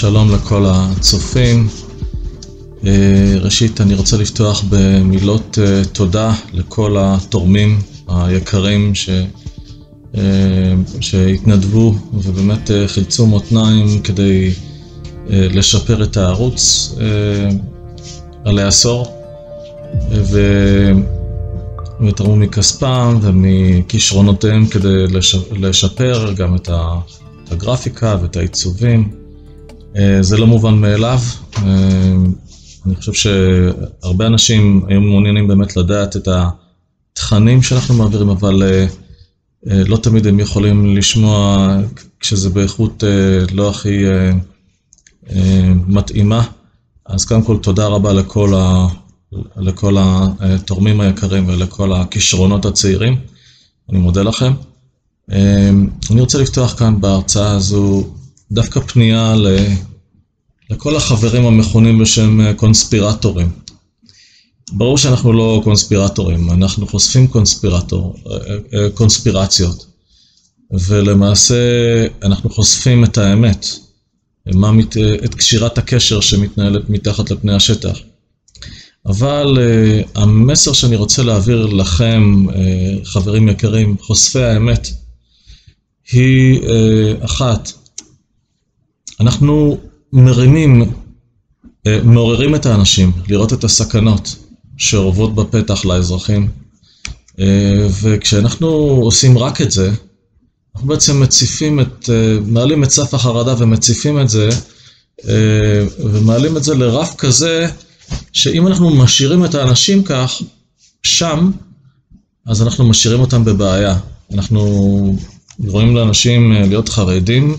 שלום לכל הצופים. ראשית אני רוצה לפתוח במילות תודה לכל התורמים היקרים שהתנדבו ובאמת חילצו מותניים כדי לשפר את הערוץ עלי עשור, ותרמו מכספם ומכישרונותיהם כדי לשפר גם את הגרפיקה ואת העיצובים. זה לא מובן מאליו. אני חושב שהרבה אנשים היום מעוניינים באמת לדעת את התכנים שאנחנו מעבירים, אבל לא תמיד הם יכולים לשמוע כשזה באיכות לא הכי מתאימה. אז קודם כל תודה רבה לכל התורמים היקרים ולכל הכישרונות הצעירים. אני מודה לכם. אני רוצה לפתוח כאן בהרצאה הזו דווקא פנייה לכל החברים המכונים בשם קונספירטורים. ברור שאנחנו לא קונספירטורים, אנחנו חושפים קונספירציות, ולמעשה אנחנו חושפים את האמת, את קשירת הקשר שמתנהלת מתחת לפני השטח. אבל המסר שאני רוצה להעביר לכם, חברים יקרים, חושפי האמת, היא אחת. אנחנו מעוררים את האנשים לראות את הסכנות שאורבות בפתח לאזרחים, וכשאנחנו עושים רק את זה, אנחנו בעצם מעלים את סף החרדה ומציפים את זה, ומעלים את זה לרף כזה, שאם אנחנו משאירים את האנשים כך, שם, אז אנחנו משאירים אותם בבעיה. אנחנו רואים לאנשים להיות חרדים,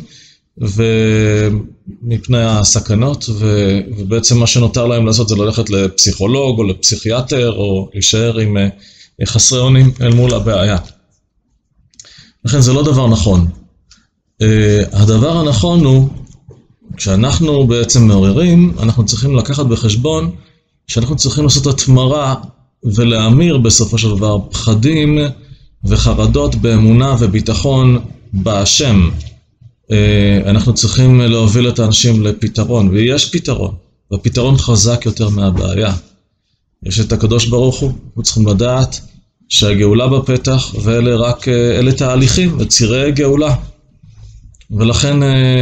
ומפני הסכנות, ובעצם מה שנותר להם לעשות זה ללכת לפסיכולוג או לפסיכיאטר, או להישאר עם חסרי אונים אל מול הבעיה. לכן זה לא דבר נכון. הדבר הנכון הוא, כשאנחנו בעצם מעוררים, אנחנו צריכים לקחת בחשבון, שאנחנו צריכים לעשות התמרה, ולהמיר בסופו של דבר פחדים וחרדות באמונה וביטחון בהשם. אנחנו צריכים להוביל את האנשים לפתרון, ויש פתרון, והפתרון חזק יותר מהבעיה. יש את הקדוש ברוך הוא, אנחנו צריכים לדעת שהגאולה בפתח, ואלה תהליכים, וצירי גאולה. ולכן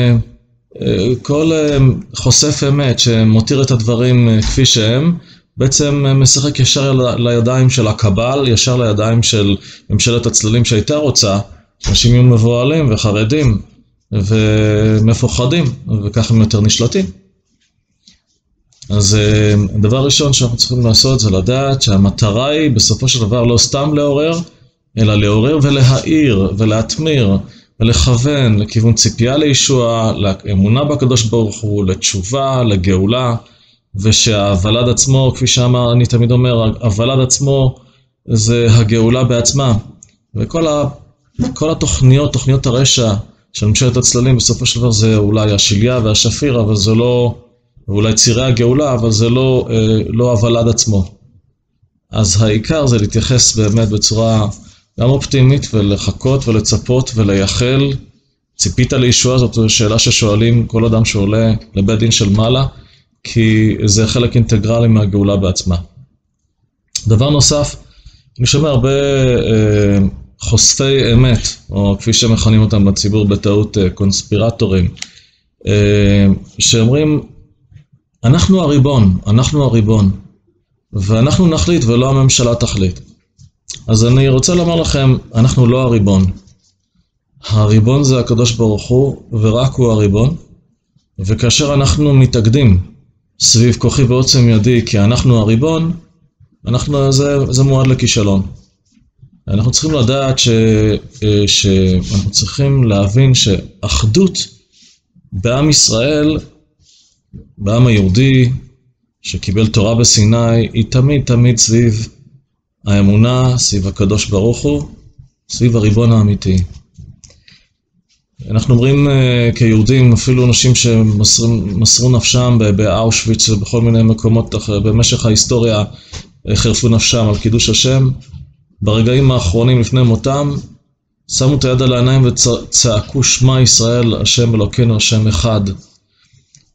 כל חושף אמת שמותיר את הדברים כפי שהם, בעצם משחק ישר לידיים של הקבל, ישר לידיים של ממשלת הצללים שהייתה רוצה, אנשים יהיו מבועלים וחרדים, ומפוחדים, וכך הם יותר נשלטים. אז הדבר ראשון שאנחנו צריכים לעשות זה לדעת שהמטרה היא בסופו של דבר לא סתם לעורר, אלא לעורר ולהאיר ולהתמיר ולכוון לכיוון ציפייה לישועה, לאמונה בקדוש ברוך הוא, לתשובה, לגאולה, ושהוולד עצמו, כפי שאמר, אני תמיד אומר, הוולד עצמו זה הגאולה בעצמה, וכל התוכניות הרשע של ממשלת הצללים בסופו של דבר זה אולי השיליה והשפיר, אבל זה לא, ואולי צירי הגאולה, אבל זה לא הוולד עצמו. אז העיקר זה להתייחס באמת בצורה גם אופטימית, ולחכות ולצפות ולייחל. ציפית לישועה, זאת שאלה ששואלים כל אדם שעולה לבית דין של מעלה, כי זה חלק אינטגרלי מהגאולה בעצמה. דבר נוסף, אני שומע הרבה חושפי אמת, או כפי שמכנים אותם בציבור בטעות קונספירטורים, שאומרים, אנחנו הריבון, ואנחנו נחליט ולא הממשלה תחליט. אז אני רוצה לומר לכם, אנחנו לא הריבון. הריבון זה הקדוש ברוך הוא, ורק הוא הריבון, וכאשר אנחנו מתאגדים סביב כוחי ועוצם ידי, כי אנחנו הריבון, זה מועד לכישלון. אנחנו צריכים לדעת שאנחנו צריכים להבין שאחדות בעם ישראל, בעם היהודי שקיבל תורה בסיני, היא תמיד סביב האמונה, סביב הקדוש ברוך הוא, סביב הריבון האמיתי. אנחנו אומרים כיהודים, אפילו אנשים שמסרו נפשם באושוויץ ובכל מיני מקומות במשך ההיסטוריה, חרפו נפשם על קידוש השם, ברגעים האחרונים לפני מותם, שמו את היד על העיניים וצעקו שמע ישראל, השם אלוקינו, השם אחד.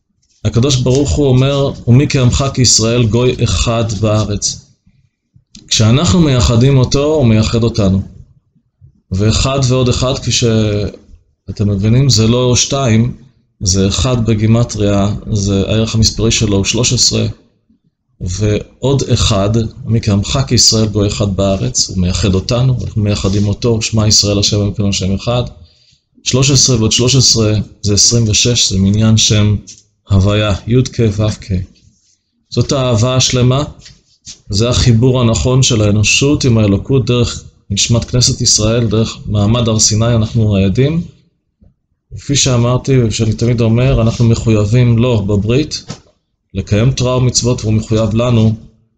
הקדוש ברוך הוא אומר, ומי כעמך כישראל גוי אחד בארץ. כשאנחנו מייחדים אותו, הוא מייחד אותנו. ואחד ועוד אחד, כפי שאתם מבינים, זה לא 2, זה 1 בגימטריה, זה הערך המספרי שלו הוא 13, ועוד אחד, מי כעמך כישראל גוי אחד בארץ, הוא מייחד אותנו, אנחנו מייחדים אותו, שמע ישראל השם אלוקינו השם אחד. 13 ועוד 13 זה 26, זה מניין שם הוויה, י' כ' ו' כ'. זאת האהבה השלמה, זה החיבור הנכון של האנושות עם האלוקות דרך נשמת כנסת ישראל, דרך מעמד הר סיני אנחנו עדים. כפי שאמרתי ושאני תמיד אומר, אנחנו מחויבים לו בברית, לקיים תורה ומצוות, והוא מחויב לנו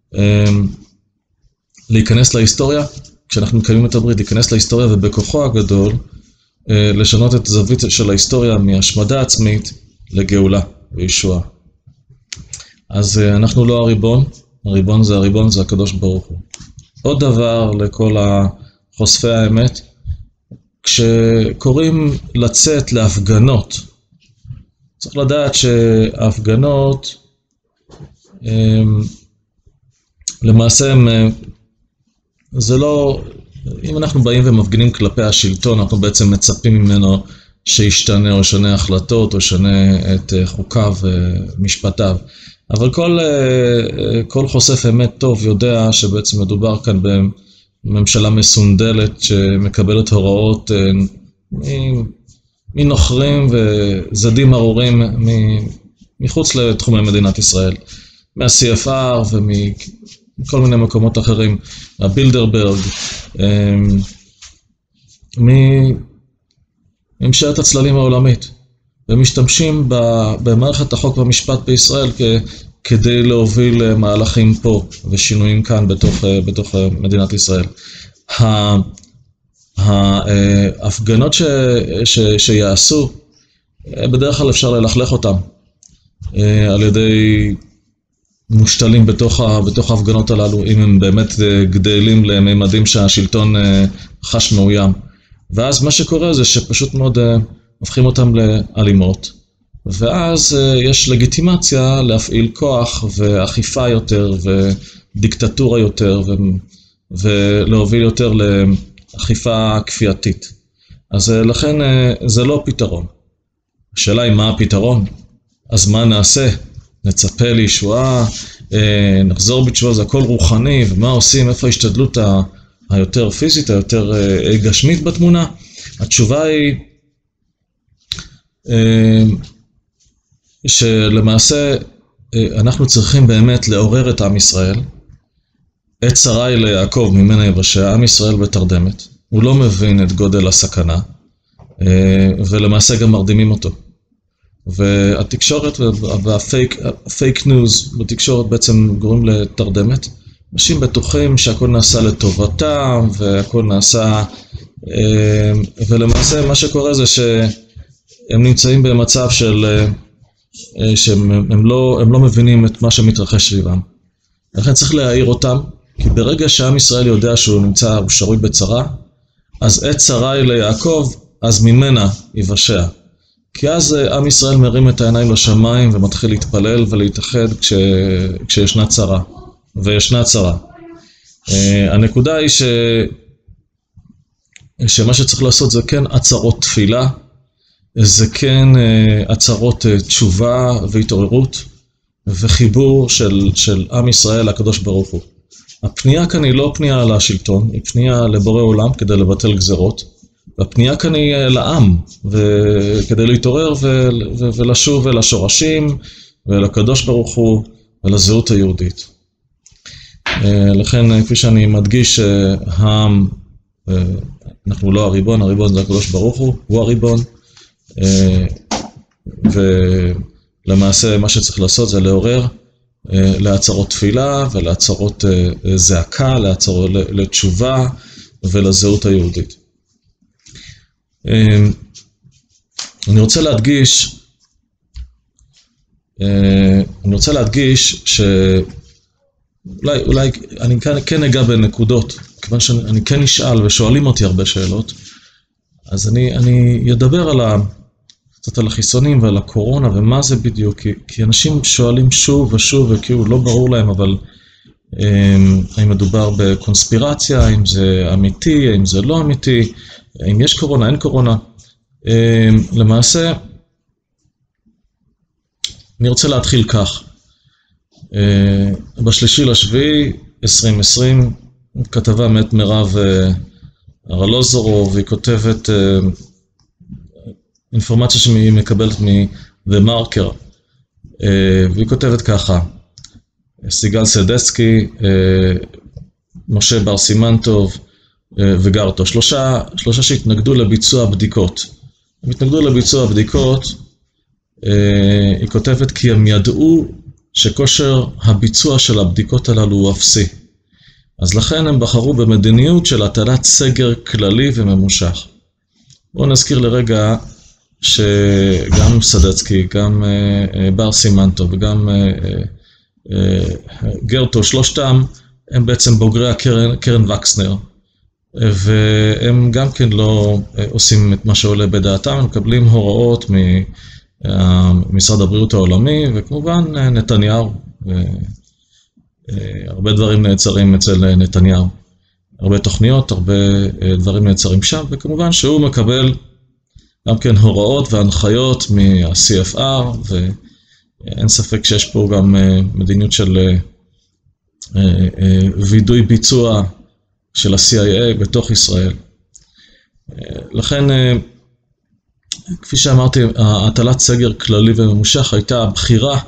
להיכנס להיסטוריה, כשאנחנו מקיימים את הברית, להיכנס להיסטוריה ובכוחו הגדול, לשנות את הזווית של ההיסטוריה מהשמדה עצמית לגאולה וישועה. אז אנחנו לא הריבון, הריבון זה הקדוש ברוך הוא. עוד דבר לכל חושפי האמת, כשקוראים לצאת להפגנות, צריך לדעת שההפגנות למעשה זה לא, אם אנחנו באים ומפגינים כלפי השלטון, אנחנו בעצם מצפים ממנו שישתנה או שנה החלטות או שנה את חוקיו ומשפטיו. אבל כל חושף אמת טוב יודע שבעצם מדובר כאן בממשלה מסונדלת שמקבלת הוראות מנוכרים וזדים ארורים מחוץ לתחומי מדינת ישראל. מה-CFR ומכל מיני מקומות אחרים, הבילדרברג, מממשלת הצללים העולמית. ומשתמשים במערכת החוק והמשפט בישראל כדי להוביל מהלכים פה ושינויים כאן בתוך מדינת ישראל. ההפגנות שיעשו, בדרך כלל אפשר ללכלך אותם על ידי מושתלים בתוך ההפגנות הללו, אם הם באמת גדלים לממדים שהשלטון חש מאוים. ואז מה שקורה זה שפשוט מאוד הופכים אותם לאלימות, ואז יש לגיטימציה להפעיל כוח ואכיפה יותר ודיקטטורה יותר ולהוביל יותר לאכיפה כפייתית. אז לכן זה לא פתרון. השאלה היא מה הפתרון? אז מה נעשה? נצפה לישועה, נחזור בתשובה, זה הכל רוחני, ומה עושים, איפה ההשתדלות היותר פיזית, היותר גשמית בתמונה? התשובה היא שלמעשה אנחנו צריכים באמת לעורר את עם ישראל. עת שרי ליעקב ממנה יבשע, עם ישראל בתרדמת, הוא לא מבין את גודל הסכנה, ולמעשה גם מרדימים אותו. והתקשורת והפייק ניוז בתקשורת בעצם גורמים לתרדמת. אנשים בטוחים שהכל נעשה לטובתם והכל נעשה, ולמעשה מה שקורה זה שהם נמצאים במצב שהם לא מבינים את מה שמתרחש סביבם. לכן צריך להעיר אותם, כי ברגע שעם ישראל יודע שהוא שרוי בצרה, אז עת שרי ליעקב, אז ממנה יבשע. כי אז עם ישראל מרים את העיניים לשמיים ומתחיל להתפלל ולהתאחד כשישנה צרה. וישנה צרה. הנקודה היא שמה שצריך לעשות זה כן עצרות תפילה, זה כן עצרות תשובה והתעוררות וחיבור של עם ישראל לקדוש ברוך הוא. הפנייה כאן היא לא פנייה לשלטון, היא פנייה לבורא עולם כדי לבטל גזרות, והפנייה כאן היא לעם, כדי להתעורר ולשוב אל השורשים ולקדוש ברוך הוא ולזהות היהודית. לכן, כפי שאני מדגיש, אנחנו לא הריבון, הריבון זה הקדוש ברוך הוא הריבון, ולמעשה מה שצריך לעשות זה לעורר לעצרות תפילה ולעצרות זעקה, לתשובה ולזהות היהודית. אני רוצה להדגיש אולי אני כן אגע בנקודות, כיוון שאני כן נשאל ושואלים אותי הרבה שאלות, אז אני אדבר קצת על החיסונים ועל הקורונה ומה זה בדיוק, כי אנשים שואלים שוב ושוב וכאילו לא ברור להם, אבל האם מדובר בקונספירציה, האם זה אמיתי, האם זה לא אמיתי, האם יש קורונה, אין קורונה. למעשה, אני רוצה להתחיל כך. ב3.7.2020 כתבה מאת מירב ארלוזורוב, והיא כותבת אינפורמציה שהיא מקבלת מ-The Marker, והיא כותבת ככה: סיגל סדצקי, משה בר סימנטוב וגרטו, שלושה שהתנגדו לביצוע בדיקות. הם התנגדו לביצוע בדיקות, היא כותבת כי הם ידעו שכושר הביצוע של הבדיקות הללו הוא אפסי. אז לכן הם בחרו במדיניות של הטלת סגר כללי וממושך. בואו נזכיר לרגע שגם סדצקי, גם בר סימנטוב וגם גרטו, שלושתם הם בעצם בוגרי קרן וקסנר, והם גם כן לא עושים את מה שעולה בדעתם, הם מקבלים הוראות ממשרד הבריאות העולמי, וכמובן נתניהו, הרבה דברים נעצרים אצל נתניהו, הרבה תוכניות, הרבה דברים נעצרים שם, וכמובן שהוא מקבל גם כן הוראות והנחיות מה-CFR, ואין ספק שיש פה גם מדיניות של וידוי ביצוע של ה-CIA בתוך ישראל. לכן, כפי שאמרתי, הטלת סגר כללי וממושך הייתה הבחירה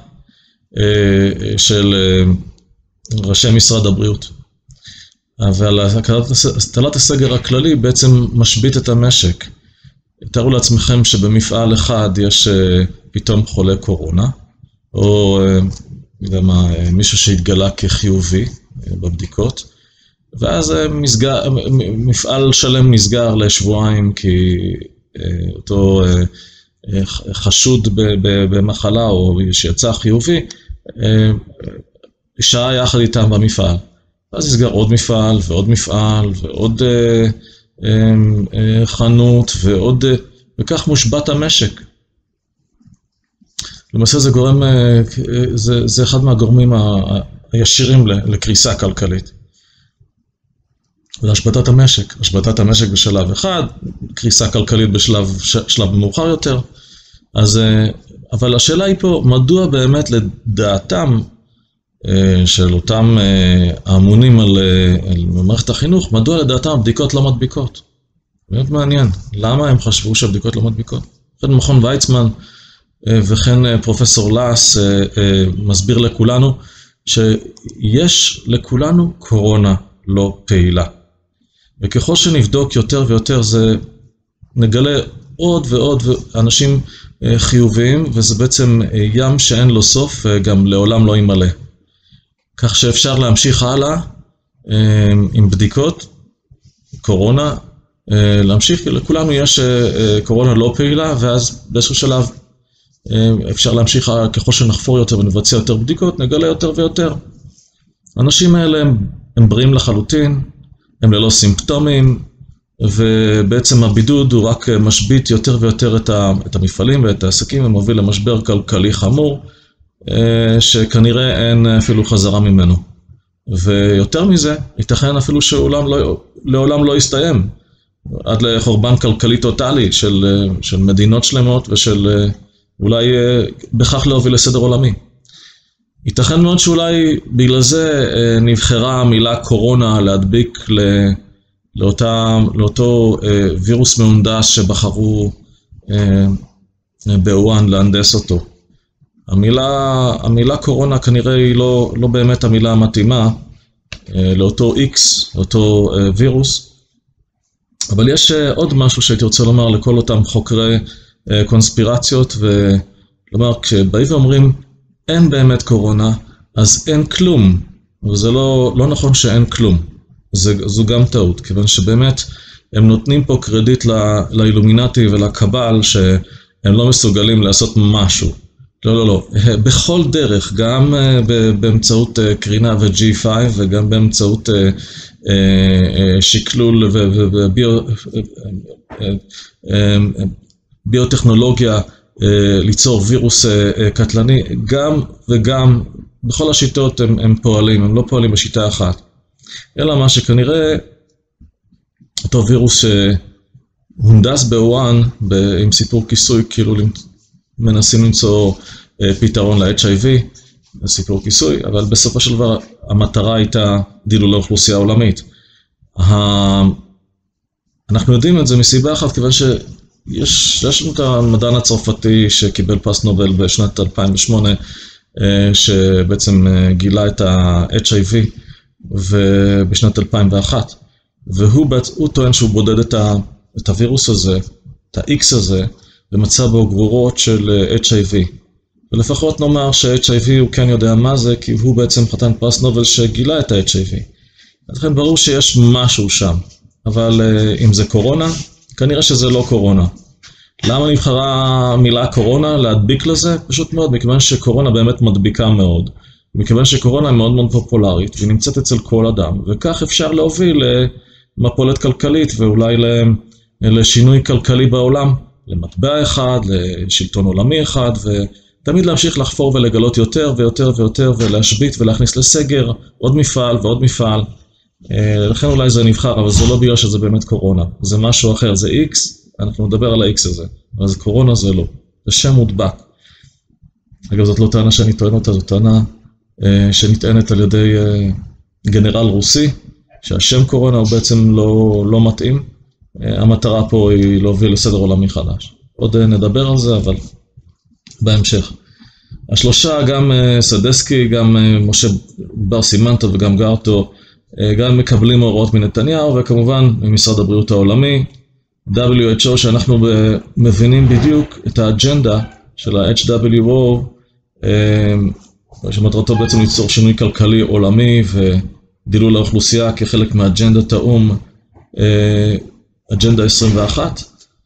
של ראשי משרד הבריאות. אבל הטלת הסגר הכללי בעצם משבית את המשק. תארו לעצמכם שבמפעל אחד יש פתאום חולה קורונה, או מישהו שהתגלה כחיובי בבדיקות, ואז מפעל שלם נסגר לשבועיים כי אותו חשוד במחלה או שיצא חיובי, שעה יחד איתם במפעל. אז נסגר עוד מפעל ועוד מפעל ועוד חנות ועוד, וכך מושבת המשק. למעשה זה גורם, זה אחד מהגורמים הישירים לקריסה כלכלית. להשבתת המשק, השבתת המשק בשלב אחד, קריסה כלכלית בשלב מאוחר יותר. אז, אבל השאלה היא פה, מדוע באמת לדעתם של אותם האמונים על מערכת החינוך, מדוע לדעתם הבדיקות לא מדביקות? באמת מעניין, למה הם חשבו שהבדיקות לא מדביקות? וכן מכון ויצמן וכן פרופסור לס מסביר לכולנו שיש לכולנו קורונה לא פעילה. וככל שנבדוק יותר ויותר נגלה עוד ועוד אנשים חיוביים, וזה בעצם ים שאין לו סוף וגם לעולם לא ימלא. כך שאפשר להמשיך הלאה עם בדיקות קורונה, להמשיך, כי לכולנו יש קורונה לא פעילה, ואז באיזשהו שלב אפשר להמשיך ככל שנחפור יותר ונבצע יותר בדיקות, נגלה יותר ויותר. האנשים האלה הם בריאים לחלוטין, הם ללא סימפטומים, ובעצם הבידוד הוא רק משבית יותר ויותר את המפעלים ואת העסקים, ומוביל למשבר כלכלי חמור, שכנראה אין אפילו חזרה ממנו. ויותר מזה, ייתכן אפילו לעולם לא יסתיים, עד לחורבן כלכלי טוטלי של מדינות שלמות, ושל אולי בכך להוביל לסדר עולמי. ייתכן מאוד שאולי בגלל זה נבחרה המילה קורונה להדביק לאותו וירוס מהונדס שבחרו באוהאן להנדס אותו. המילה קורונה כנראה היא לא באמת המילה המתאימה לאותו X, לאותו וירוס, אבל יש עוד משהו שהייתי רוצה לומר לכל אותם חוקרי קונספירציות, ולומר, כשבאים ואומרים אין באמת קורונה, אז אין כלום, וזה לא נכון שאין כלום, זו גם טעות, כיוון שבאמת הם נותנים פה קרדיט לאילומינטי ולקבל שהם לא מסוגלים לעשות משהו. לא, בכל דרך, גם באמצעות קרינה ו-G5 וגם באמצעות שקלול וביוטכנולוגיה ליצור וירוס קטלני, גם וגם, בכל השיטות הם פועלים, הם לא פועלים בשיטה אחת. אלא מה שכנראה, אותו וירוס שהונדס בוואן, עם סיפור כיסוי, כאילו מנסים למצוא פתרון ל-HIV, סיפור כיסוי, אבל בסופו של דבר המטרה הייתה דילול האוכלוסייה העולמית. אנחנו יודעים את זה מסיבה אחת, כיוון שיש לנו את המדען הצרפתי שקיבל פרס נובל בשנת 2008, שבעצם גילה את ה-HIV ובשנת 2001, והוא טוען שהוא בודד את הווירוס הזה, את ה-X הזה, ומצא בו גבורות של HIV. ולפחות נאמר ש-HIV הוא כן יודע מה זה, כי הוא בעצם חתן פרס נובל שגילה את ה-HIV. לכן ברור שיש משהו שם, אבל אם זה קורונה, כנראה שזה לא קורונה. למה נבחרה המילה קורונה להדביק לזה? פשוט מאוד, מכיוון שקורונה באמת מדביקה מאוד. מכיוון שקורונה היא מאוד מאוד פופולרית, והיא נמצאת אצל כל אדם, וכך אפשר להוביל למפולת כלכלית, ואולי לשינוי כלכלי בעולם, למטבע אחד, לשלטון עולמי אחד, ותמיד להמשיך לחפור ולגלות יותר ויותר ויותר, ולהשבית ולהכניס לסגר עוד מפעל ועוד מפעל. לכן אולי זה נבחר, אבל זה לא בגלל שזה באמת קורונה, זה משהו אחר, זה X, אנחנו נדבר על ה-X הזה, אז קורונה זה לא, זה שם מודבק. אגב, זאת לא טענה שאני טוען אותה, זאת טענה שנטענת על ידי גנרל רוסי, שהשם קורונה הוא בעצם לא מתאים, המטרה פה היא להוביל לסדר עולמי חדש. עוד נדבר על זה, אבל בהמשך. השלושה, גם סדסקי, גם משה בר סימנטוב וגם גרטו, גם מקבלים הוראות מנתניהו, וכמובן ממשרד הבריאות העולמי, WHO, שאנחנו מבינים בדיוק את האג'נדה של ה-HWO, שמטרתו בעצם ליצור שינוי כלכלי עולמי ודילול האוכלוסייה כחלק מהאג'נדת האום, אג'נדה 21,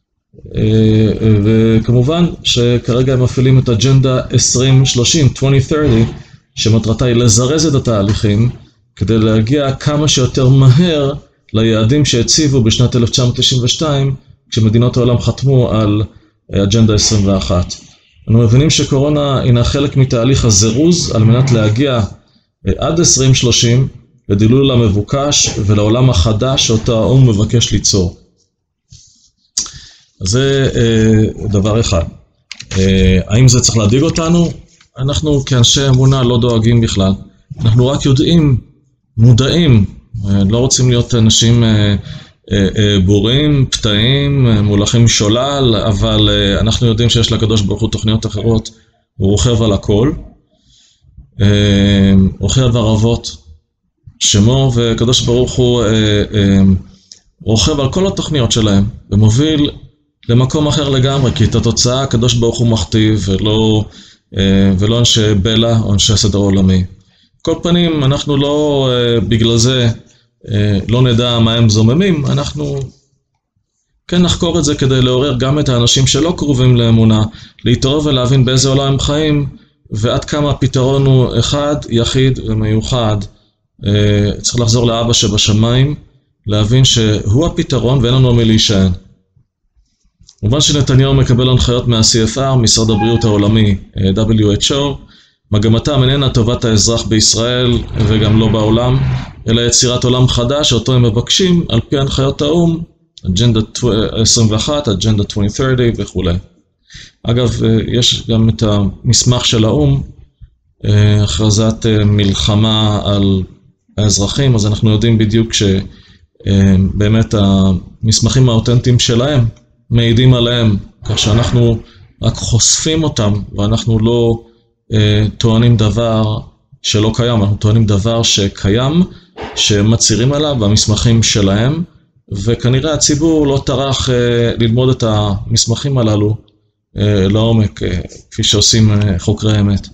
וכמובן שכרגע הם מפעילים את אג'נדה 2030, שמטרתה היא לזרז את התהליכים כדי להגיע כמה שיותר מהר ליעדים שהציבו בשנת 1992, כשמדינות העולם חתמו על אג'נדה 21. אנחנו מבינים שקורונה הינה חלק מתהליך הזירוז על מנת להגיע עד 2030 לדילול המבוקש ולעולם החדש שאותו האום מבקש ליצור. אז זה דבר אחד. האם זה צריך להדאיג אותנו? אנחנו כאנשי אמונה לא דואגים בכלל. אנחנו רק יודעים, מודעים, לא רוצים להיות אנשים בורים, פתאים, מולכים שולל, אבל אנחנו יודעים שיש לקדוש ברוך הוא תוכניות אחרות, הוא רוכב על הכל, רוכב ערבות שמו, וקדוש ברוך הוא רוכב על כל התוכניות שלהם, ומוביל למקום אחר לגמרי, כי את התוצאה הקדוש ברוך הוא מכתיב, ולא אנשי בלע או אנשי סדר עולמי. כל פנים, אנחנו לא, בגלל זה, לא נדע מה הם זוממים, אנחנו כן נחקור את זה כדי לעורר גם את האנשים שלא קרובים לאמונה, להתעורר ולהבין באיזה עולם הם חיים, ועד כמה הפתרון הוא אחד, יחיד ומיוחד. צריך לחזור לאבא שבשמיים, להבין שהוא הפתרון ואין לנו מי להישען. כמובן שנתניהו מקבל הנחיות מה-CFR, משרד הבריאות העולמי, WHO, מגמתם איננה טובת האזרח בישראל וגם לא בעולם, אלא יצירת עולם חדש שאותו הם מבקשים על פי הנחיות האום, אג'נדה 21, אג'נדה 2030 וכו'. אגב, יש גם את המסמך של האום, הכרזת מלחמה על האזרחים, אז אנחנו יודעים בדיוק שבאמת המסמכים האותנטיים שלהם מעידים עליהם, כך שאנחנו רק חושפים אותם ואנחנו לא טוענים דבר שלא קיים, אנחנו טוענים דבר שקיים, שמצהירים עליו במסמכים שלהם, וכנראה הציבור לא טרח ללמוד את המסמכים הללו לעומק, כפי שעושים חוקרי אמת.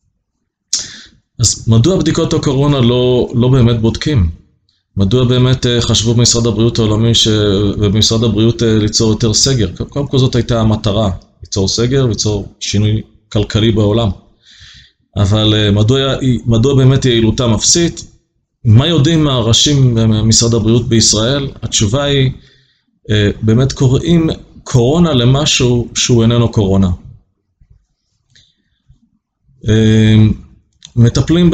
אז מדוע בדיקות הקורונה לא באמת בודקים? מדוע באמת חשבו במשרד הבריאות העולמי ובמשרד הבריאות ליצור יותר סגר? קודם כל זאת הייתה המטרה, ליצור סגר, ליצור שינוי כלכלי בעולם. אבל מדוע באמת יעילותם אפסית? מה יודעים מהראשים במשרד הבריאות בישראל? התשובה היא, באמת קוראים קורונה למשהו שהוא איננו קורונה. מטפלים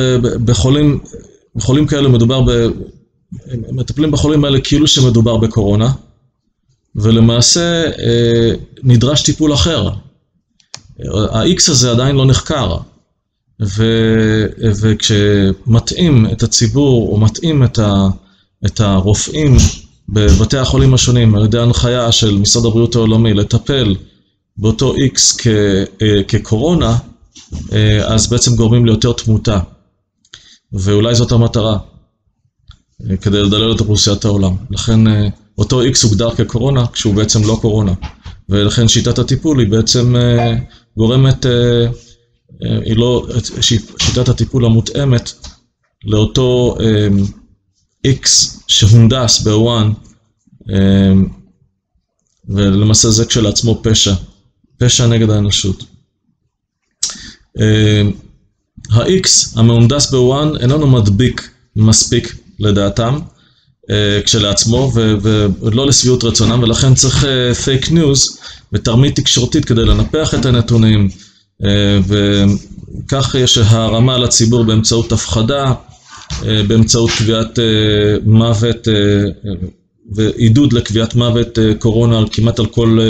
בחולים כאלה, מטפלים בחולים האלה כאילו שמדובר בקורונה, ולמעשה נדרש טיפול אחר. ה-X הזה עדיין לא נחקר, וכשמתאים את הציבור, או מתאים את הרופאים בבתי החולים השונים, על ידי הנחיה של משרד הבריאות העולמי, לטפל באותו X כקורונה, אז בעצם גורמים ליותר תמותה. ואולי זאת המטרה, כדי לדלל את אוכלוסיית העולם. לכן אותו X הוגדר כקורונה, כשהוא בעצם לא קורונה. ולכן שיטת הטיפול היא בעצם גורמת, היא לא, שיטת הטיפול המותאמת לאותו X שהונדס באוואן, ולמעשה זה כשלעצמו פשע נגד האנושות. ה-X המהונדס באוואן איננו מדביק מספיק לדעתם כשלעצמו, ולא לשביעות רצונם, ולכן צריך פייק ניוז ותרמית תקשורתית כדי לנפח את הנתונים, וכך יש הרמה לציבור באמצעות הפחדה, באמצעות קביעת מוות ועידוד לקביעת מוות קורונה כמעט על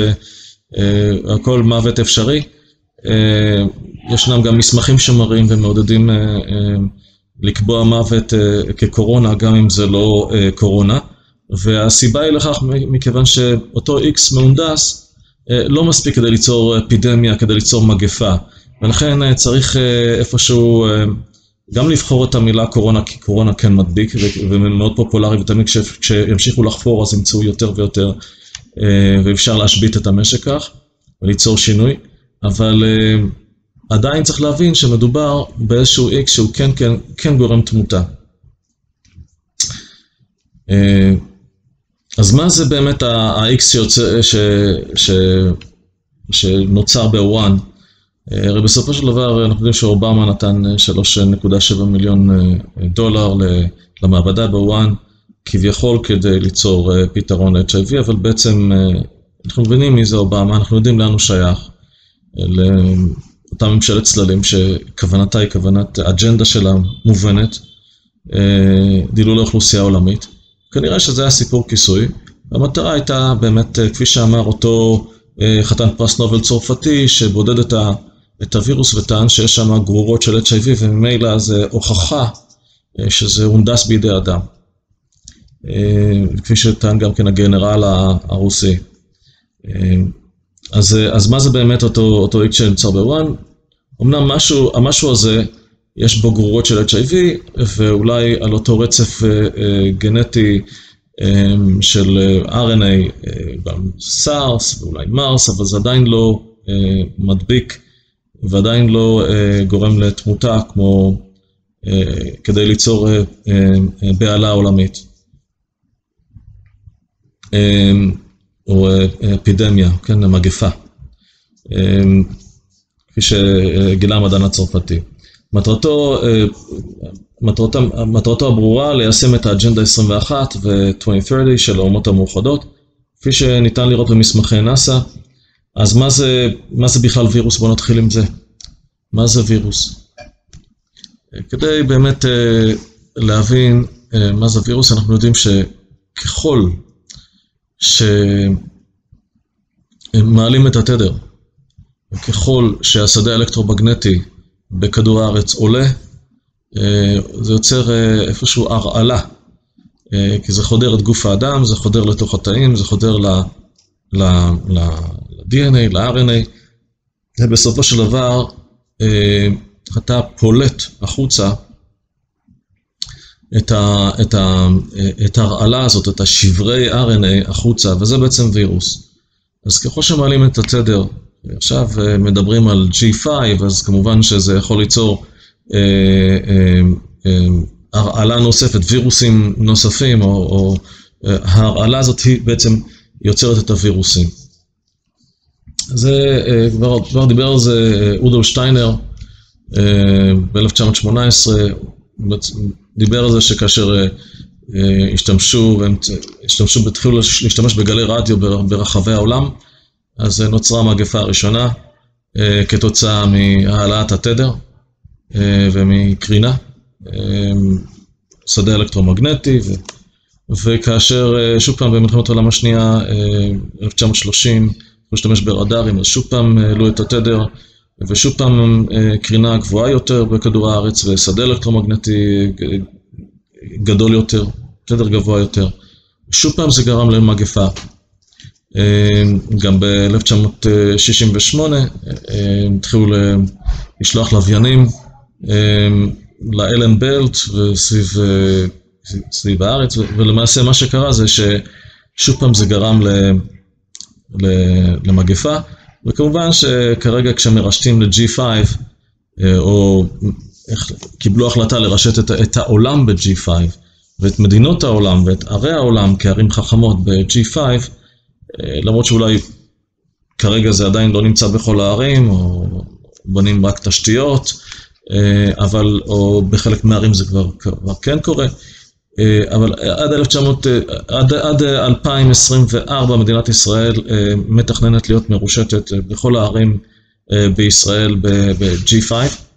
כל מוות אפשרי. ישנם גם מסמכים שמראים ומעודדים לקבוע מוות כקורונה, גם אם זה לא קורונה, והסיבה היא לכך מכיוון שאותו X מהונדס לא מספיק כדי ליצור אפידמיה, כדי ליצור מגפה, ולכן צריך איפשהו גם לבחור את המילה קורונה, כי קורונה כן מדביק ומאוד פופולרי, ותמיד כשימשיכו לחפור אז ימצאו יותר ויותר, ואפשר להשבית את המשק כך וליצור שינוי, אבל עדיין צריך להבין שמדובר באיזשהו X שהוא כן גורם תמותה. אז מה זה באמת ה-X שנוצר באוואן? הרי בסופו של דבר אנחנו יודעים שאובמה נתן $3.7 מיליון למעבדה באוואן, כביכול כדי ליצור פתרון ל-HIV, אבל בעצם אנחנו מבינים מי זה אובמה, אנחנו יודעים לאן הוא שייך, לאותה ממשלת צללים שכוונתה היא כוונת האג'נדה שלה מובנת, דילול האוכלוסייה העולמית. כנראה שזה היה סיפור כיסוי. המטרה הייתה באמת, כפי שאמר אותו חתן פרס נובל צרפתי, שבודד את הווירוס וטען שיש שם גרורות של HIV, וממילא זה הוכחה שזה הונדס בידי אדם. כפי שטען גם כן הגנרל הרוסי. אז מה זה באמת אותו X שנמצא באוואן? אמנם המשהו הזה, יש בו גרורות של HIV, ואולי על אותו רצף גנטי של RNA, גם SARS ואולי MARS, אבל זה עדיין לא מדביק, ועדיין לא גורם לתמותה כמו כדי ליצור בעלה עולמית. או אפידמיה, כן, מגפה, כפי שגילה המדען הצרפתי. מטרתו הברורה ליישם את האג'נדה 21 ו-2030 של האומות המאוחדות, כפי שניתן לראות במסמכי נאסא. אז מה זה בכלל וירוס? בואו נתחיל עם זה. מה זה וירוס? כדי באמת להבין מה זה וירוס, אנחנו יודעים שככל שמעלים את התדר, וככל שהשדה האלקטרומגנטי בכדור הארץ עולה, זה יוצר איפשהו הרעלה, כי זה חודר את גוף האדם, זה חודר לתוך התאים, זה חודר ל-DNA, ל-RNA, ובסופו של דבר אתה פולט החוצה את הרעלה הזאת, את השברי RNA החוצה, וזה בעצם וירוס. אז ככל שמעלים את התדר, עכשיו מדברים על G5, אז כמובן שזה יכול ליצור הרעלה נוספת, וירוסים נוספים, או ההרעלה הזאת היא בעצם יוצרת את הווירוסים. זה, כבר דיבר על זה אודולף שטיינר ב-1918, דיבר על זה שכאשר התחילו להשתמש בגלי רדיו ברחבי העולם, אז נוצרה המגפה הראשונה, כתוצאה מהעלאת התדר ומקרינה, שדה אלקטרומגנטי, וכאשר שוב פעם במלחמת העולם השנייה, 1930, להשתמש ברדארים, אז שוב פעם העלו את התדר, ושוב פעם קרינה גבוהה יותר בכדור הארץ, ושדה אלקטרומגנטי גדול יותר, תדר גבוה יותר. שוב פעם זה גרם למגפה. גם ב-1968 התחילו לשלוח לוויינים לאלן בלט וסביב הארץ, ולמעשה מה שקרה זה ששוב פעם זה גרם למגפה, וכמובן שכרגע כשמרשתים ל-G5, או קיבלו החלטה לרשת את העולם ב-G5, ואת מדינות העולם ואת ערי העולם כערים חכמות ב-G5, למרות שאולי כרגע זה עדיין לא נמצא בכל הערים, או בונים רק תשתיות, אבל, או בחלק מהערים זה כבר כן קורה, אבל עד 2024 מדינת ישראל מתכננת להיות מרושתת בכל הערים בישראל ב-G5,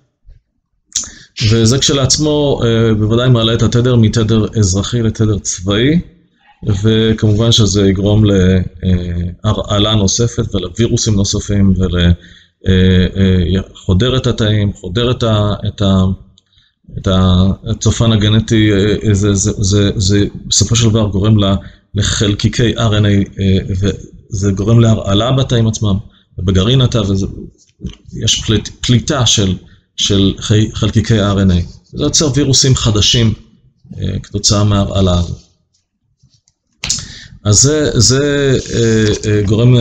וזה כשלעצמו בוודאי מעלה את התדר מתדר אזרחי לתדר צבאי, וכמובן שזה יגרום להרעלה נוספת ולווירוסים נוספים ולחודר את התאים, חודר את הצופן הגנטי, זה בסופו של דבר גורם לחלקיקי RNA, וזה גורם להרעלה בתאים עצמם, ובגרעין התא, יש פליטה של חלקיקי RNA. זה יוצר וירוסים חדשים כתוצאה מההרעלה הזאת. אז זה גורם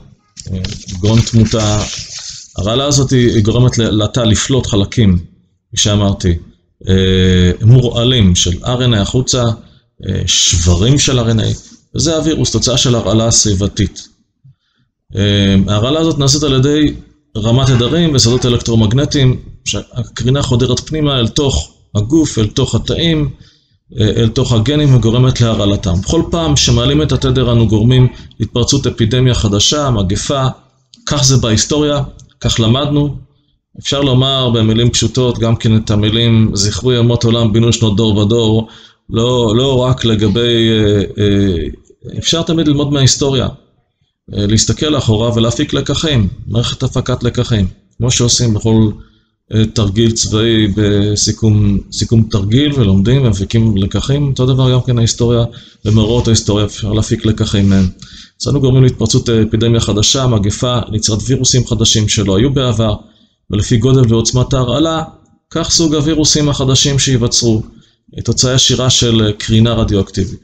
תמותה. הרעלה הזאת היא גורמת לתא לפלוט חלקים, כפי שאמרתי, מורעלים של RNA החוצה, שברים של RNA, וזה הווירוס, תוצאה של הרעלה סביבתית. ההרעלה הזאת נעשית על ידי רמת תדרים ושדות אלקטרומגנטיים, שהקרינה חודרת פנימה אל תוך הגוף, אל תוך התאים, אל תוך הגנים, וגורמת להרעלתם. בכל פעם שמעלים את התדר אנו גורמים להתפרצות אפידמיה חדשה, מגפה, כך זה בהיסטוריה, כך למדנו. אפשר לומר במילים פשוטות גם כן את המילים זכרו ימות עולם בינו שנות דור ודור, לא רק לגבי, אפשר תמיד ללמוד מההיסטוריה, להסתכל אחורה ולהפיק לקחים, מערכת הפקת לקחים, כמו שעושים בכל תרגיל צבאי בסיכום תרגיל ולומדים ומפיקים לקחים, אותו דבר גם כן ההיסטוריה, במאורעות ההיסטוריה אפשר להפיק לקחים מהם. אצלנו גורמים להתפרצות אפידמיה חדשה, מגפה, ליצירת וירוסים חדשים שלא היו בעבר, ולפי גודל ועוצמת ההרעלה, כך סוג הווירוסים החדשים שיווצרו, תוצאה ישירה של קרינה רדיואקטיבית.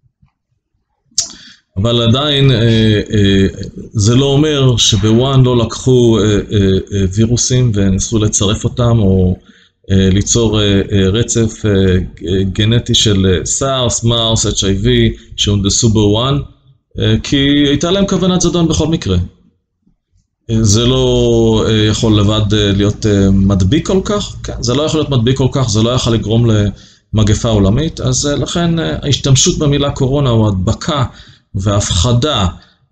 אבל עדיין זה לא אומר שבוואן לא לקחו וירוסים וניסו לצרף אותם או ליצור רצף גנטי של סארס, מארס, HIV שהונדסו בוואן, כי הייתה להם כוונת זדון בכל מקרה. זה לא יכול לבד להיות מדביק כל כך, כן, זה לא יכול להיות מדביק כל כך, זה לא יכול לגרום למגפה עולמית, אז לכן ההשתמשות במילה קורונה או הדבקה וההפחדה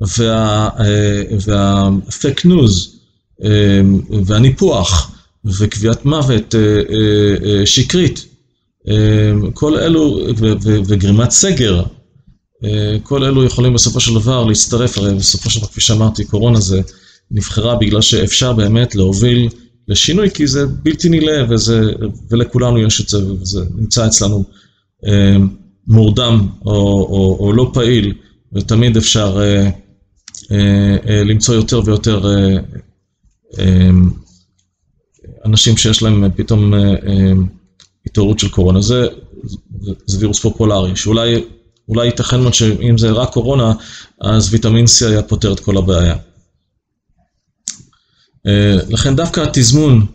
והפייק ניוז והניפוח וקביעת מוות שקרית, כל אלו וגרימת סגר, כל אלו יכולים בסופו של דבר להצטרף, הרי בסופו של דבר כפי שאמרתי קורונה זה נבחרה בגלל שאפשר באמת להוביל לשינוי, כי זה בלתי נלאה ולכולנו יש את זה, וזה נמצא אצלנו מורדם או לא פעיל, ותמיד אפשר למצוא יותר ויותר אנשים שיש להם פתאום התעוררות של קורונה. זה וירוס פופולרי, שאולי ייתכן מאוד שאם זה רק קורונה, אז ויטמין C היה פותר את כל הבעיה. לכן דווקא התזמון,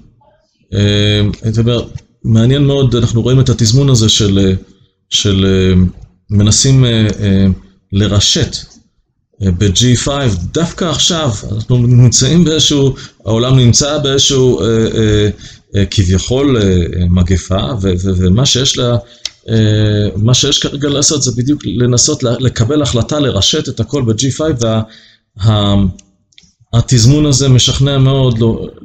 מעניין מאוד, אנחנו רואים את התזמון הזה של מנסים לרשת ב-G5, דווקא עכשיו, אנחנו נמצאים באיזשהו, העולם נמצא באיזשהו כביכול מגפה, ומה שיש לה, מה שיש כרגע לעשות זה בדיוק לנסות לקבל החלטה לרשת את הכל ב-G5, התזמון הזה משכנע מאוד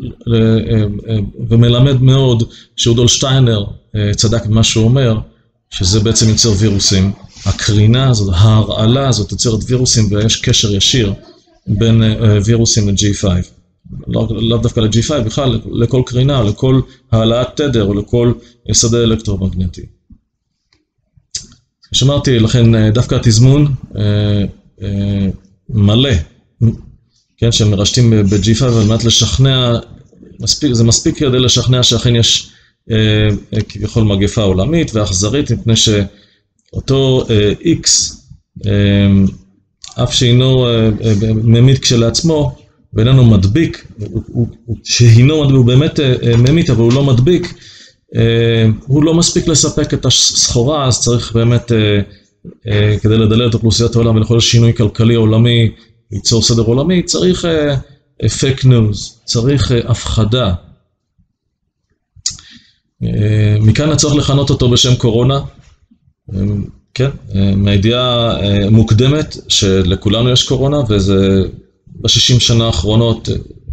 ומלמד מאוד שרודולף שטיינר צדק במה שהוא אומר, שזה בעצם יוצר וירוסים. הקרינה הזאת, ההרעלה הזאת יוצרת וירוסים, ויש קשר ישיר בין וירוסים ל-G5. לא דווקא ל-G5, בכלל לכל קרינה, לכל העלאת תדר או לכל שדה אלקטרומגנטי. שמרתי לכן דווקא התזמון מלא, כן, שמרשתים ב-G5 על מנת לשכנע, זה מספיק כדי לשכנע שאכן יש כביכול מגפה עולמית ואכזרית, מפני שאותו X, אף שאינו ממית כשלעצמו, ואיננו מדביק, שהינו מדביק, הוא באמת ממית, אבל הוא לא מדביק, הוא לא מספיק לספק את הסחורה, אז צריך באמת, כדי לדלל את אוכלוסיית העולם ולכל שינוי כלכלי עולמי, ליצור סדר עולמי, צריך פייק ניוז, צריך הפחדה. מכאן הצורך לכנות אותו בשם קורונה, כן, מהידיעה מוקדמת שלכולנו יש קורונה, וזה ב-60 שנה האחרונות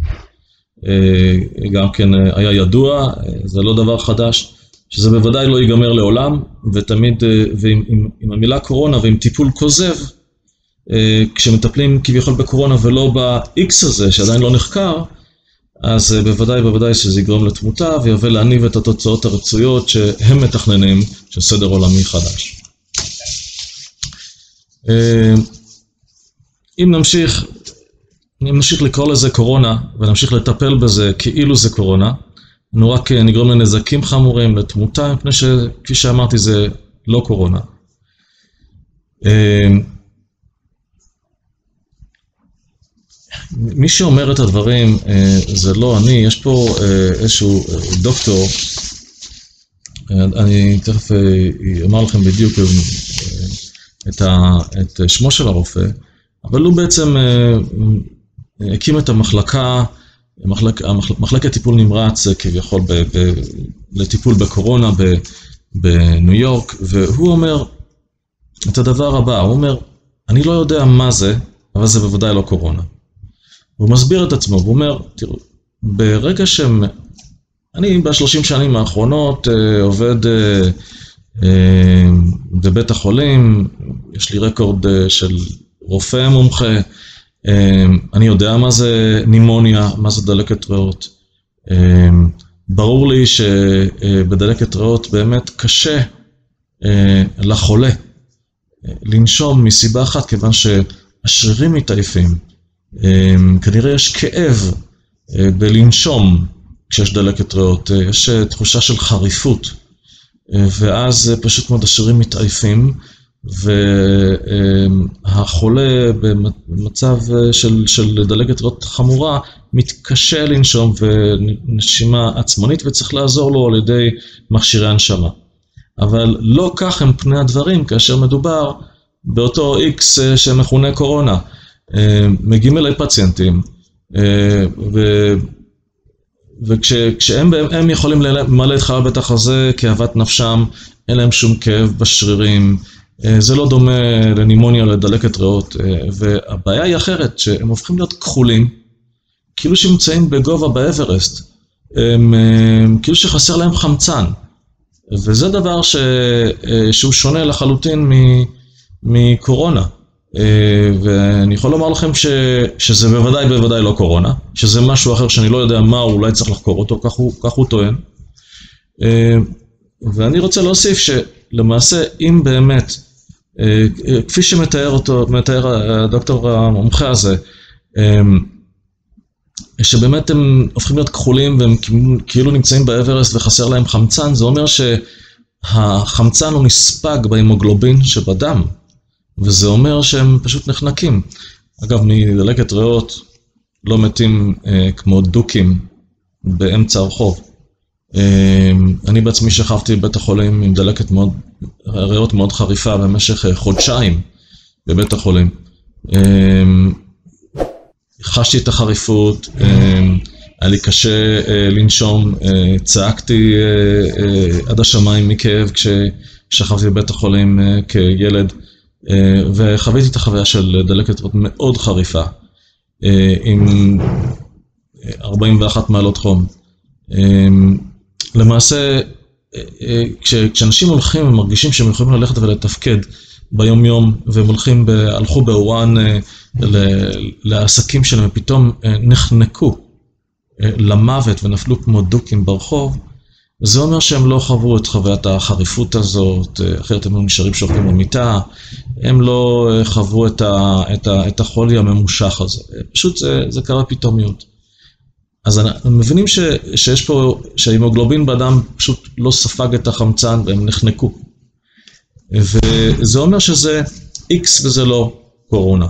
גם כן היה ידוע, זה לא דבר חדש, שזה בוודאי לא ייגמר לעולם, ותמיד, ועם המילה קורונה ועם טיפול כוזב, כשמטפלים כביכול בקורונה ולא ב-X הזה שעדיין לא נחקר, אז בוודאי שזה יגרום לתמותה ויבוא להניב את התוצאות הרצויות שהם מתכננים של סדר עולמי חדש. אם נמשיך לקרוא לזה קורונה ונמשיך לטפל בזה כאילו זה קורונה, אנחנו רק נגרום לנזקים חמורים, לתמותה, מפני שכפי שאמרתי זה לא קורונה. מי שאומר את הדברים זה לא אני, יש פה איזשהו דוקטור, אני תכף אומר לכם בדיוק את שמו של הרופא, אבל הוא בעצם הקים את מחלקת טיפול נמרץ כביכול לטיפול בקורונה בניו יורק, והוא אומר את הדבר הבא, הוא אומר, אני לא יודע מה זה, אבל זה בוודאי לא קורונה. הוא מסביר את עצמו, הוא אומר, תראו, ברגע אני ב-30 שנים האחרונות עובד בבית החולים, יש לי רקורד של רופא מומחה, אני יודע מה זה נימוניה, מה זה דלקת ריאות. ברור לי שבדלקת ריאות באמת קשה לחולה לנשום מסיבה אחת, כיוון שהשרירים מתעייפים. כנראה יש כאב בלנשום כשיש דלקת ריאות, יש תחושה של חריפות, ואז פשוט מאוד השרירים מתעייפים, והחולה במצב של דלקת ריאות חמורה מתקשה לנשום ונשימה עצמונית, וצריך לעזור לו על ידי מכשירי הנשמה. אבל לא כך הם פני הדברים כאשר מדובר באותו X שמכונה קורונה. מגיעים אליי פציינטים, וכשהם יכולים למלא את חלל בית החזה כאוות נפשם, אין להם שום כאב בשרירים, זה לא דומה לנימוניה או לדלקת ריאות, והבעיה היא אחרת, שהם הופכים להיות כחולים, כאילו שנמצאים בגובה באברסט, כאילו שחסר להם חמצן, וזה דבר שהוא שונה לחלוטין מקורונה. ואני יכול לומר לכם שזה בוודאי לא קורונה, שזה משהו אחר שאני לא יודע מה, אולי צריך לחקור אותו, כך הוא טוען. ואני רוצה להוסיף שלמעשה, אם באמת, כפי שמתאר הדוקטור המומחה הזה, שבאמת הם הופכים להיות כחולים והם כאילו נמצאים באברסט וחסר להם חמצן, זה אומר שהחמצן הוא נספג בהמוגלובין שבדם, וזה אומר שהם פשוט נחנקים. אגב, מדלקת ריאות לא מתים כמו דוקים באמצע הרחוב. אני בעצמי שכבתי בבית החולים עם דלקת ריאות מאוד חריפה במשך חודשיים בבית החולים. חשתי את החריפות, היה לי קשה לנשום, צעקתי עד השמיים מכאב כששכבתי בבית החולים כילד, וחוויתי את החוויה של דלקת ריאות מאוד חריפה. עם 41 מעלות חום. למעשה, כשאנשים הולכים, הם מרגישים שהם יכולים ללכת ולתפקד ביום יום, והם הלכו באורן לעסקים שלהם, ופתאום נחנקו למוות ונפלו כמו דוקים ברחוב, זה אומר שהם לא חוו את חוויית החריפות הזאת, אחרת הם נשארים שוכבים במיטה, הם לא חוו את החולי הממושך הזה. פשוט זה קרה פתאומיות. אז אנחנו מבינים שיש פה, שההימוגלובין באדם פשוט לא ספג את החמצן והם נחנקו. וזה אומר שזה X וזה לא קורונה.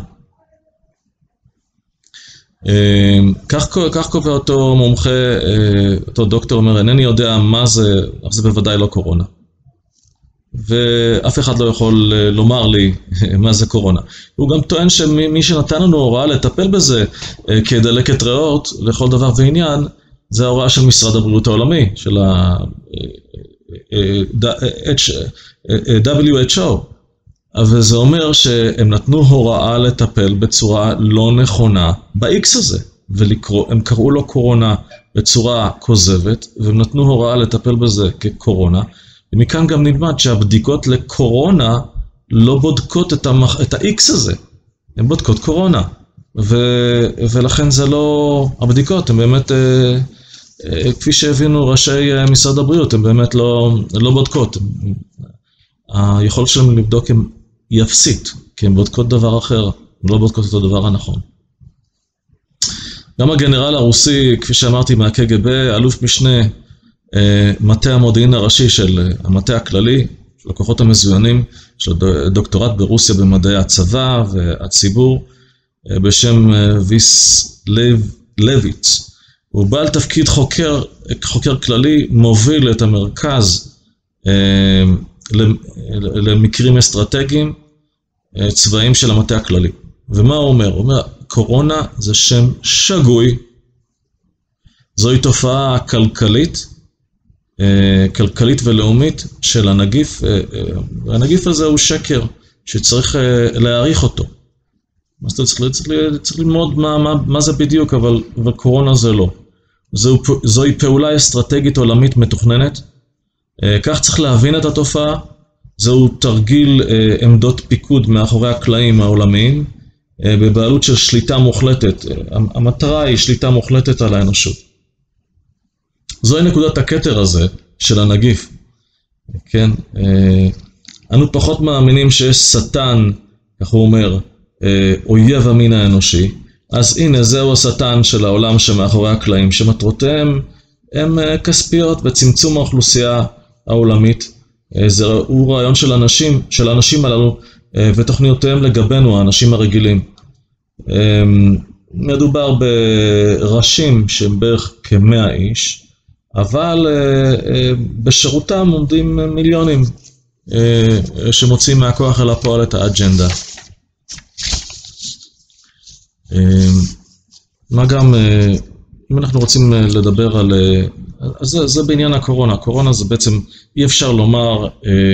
כך קובע אותו מומחה, אותו דוקטור אומר, אינני יודע מה זה, אבל זה בוודאי לא קורונה. ואף אחד לא יכול לומר לי מה זה קורונה. הוא גם טוען שמי שנתן לנו הוראה לטפל בזה כדלקת ריאות לכל דבר ועניין, זה ההוראה של משרד הבריאות העולמי, של ה-WHO. אבל זה אומר שהם נתנו הוראה לטפל בצורה לא נכונה ב-X הזה, והם קראו לו קורונה בצורה כוזבת, והם נתנו הוראה לטפל בזה כקורונה, ומכאן גם נלמד שהבדיקות לקורונה לא בודקות את ה-X הזה, הן בודקות קורונה, ולכן זה לא, הבדיקות הן באמת, כפי שהבינו ראשי משרד הבריאות, הן באמת לא בודקות, היכולת שלהם לבדוק היא אפסית, כי הן בודקות דבר אחר, הן לא בודקות את הדבר הנכון. גם הגנרל הרוסי, כפי שאמרתי מהקג"ב, אלוף משנה, מטה המודיעין הראשי של המטה הכללי, של הכוחות המזוינים, של דוקטורט ברוסיה במדעי הצבא והציבור, בשם ויס לויץ. הוא בעל תפקיד חוקר כללי, מוביל את המרכז למקרים אסטרטגיים צבאיים של המטה הכללי. ומה הוא אומר? הוא אומר, קורונה זה שם שגוי, זוהי תופעה כלכלית ולאומית של הנגיף, והנגיף הזה הוא שקר שצריך להעריך אותו. אז צריך ללמוד מה זה בדיוק, אבל קורונה זה לא. זוהי פעולה אסטרטגית עולמית מתוכננת, כך צריך להבין את התופעה, זהו תרגיל עמדות פיקוד מאחורי הקלעים העולמיים, בבעלות של שליטה מוחלטת, המטרה היא שליטה מוחלטת על האנושות. זוהי נקודת הכתר הזה של הנגיף, כן? אנו פחות מאמינים שיש שטן, כך הוא אומר, אויב המין האנושי, אז הנה זהו השטן של העולם שמאחורי הקלעים, שמטרותיהם הם כספיות בצמצום האוכלוסייה העולמית. זהו רעיון של האנשים הללו ותוכניותיהם לגבינו, האנשים הרגילים. מדובר בראשים שהם בערך כ100 איש, אבל בשירותם עומדים מיליונים שמוצאים מהכוח אל הפועל את האג'נדה. מה גם, אם אנחנו רוצים לדבר על, אז זה בעניין הקורונה. הקורונה זה בעצם, אי אפשר לומר,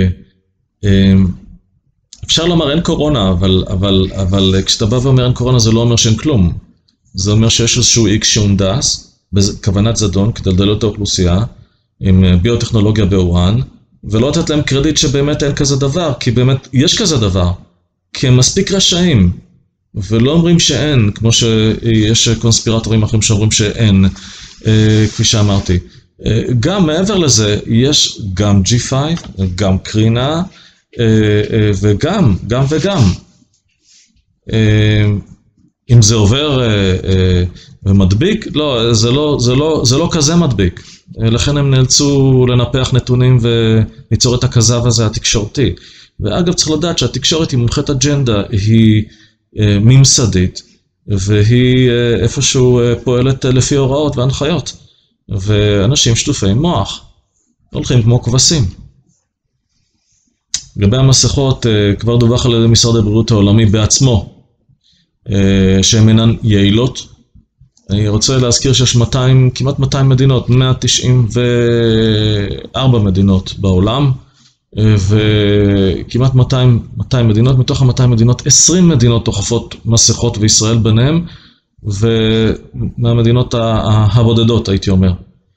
אפשר לומר אין קורונה, אבל כשאתה בא ואומר אין קורונה זה לא אומר שאין כלום. זה אומר שיש איזשהו איקס שהונדס, בכוונת זדון, כדי לדלל את האוכלוסייה, עם ביוטכנולוגיה באורן, ולא לתת להם קרדיט שבאמת אין כזה דבר, כי באמת יש כזה דבר, כי הם מספיק רשעים, ולא אומרים שאין, כמו שיש קונספירטורים אחרים שאומרים שאין, כפי שאמרתי. גם מעבר לזה, יש גם G5, גם קרינה, וגם. אם זה עובר ומדביק, לא, זה לא כזה מדביק. לכן הם נאלצו לנפח נתונים וליצור את הכזב הזה התקשורתי. ואגב, צריך לדעת שהתקשורת היא מומחית אג'נדה, היא ממסדית, והיא איפשהו פועלת לפי הוראות והנחיות. ואנשים שטופי מוח, הולכים כמו כבשים. לגבי המסכות, כבר דווח על משרד הבריאות העולמי בעצמו, שהן אינן יעילות. אני רוצה להזכיר שיש כמעט 200 מדינות, 194 מדינות בעולם, וכמעט 200 מדינות, מתוך ה-200 מדינות, 20 מדינות אוכפות מסכות וישראל ביניהם, ומהמדינות הבודדות, הייתי אומר.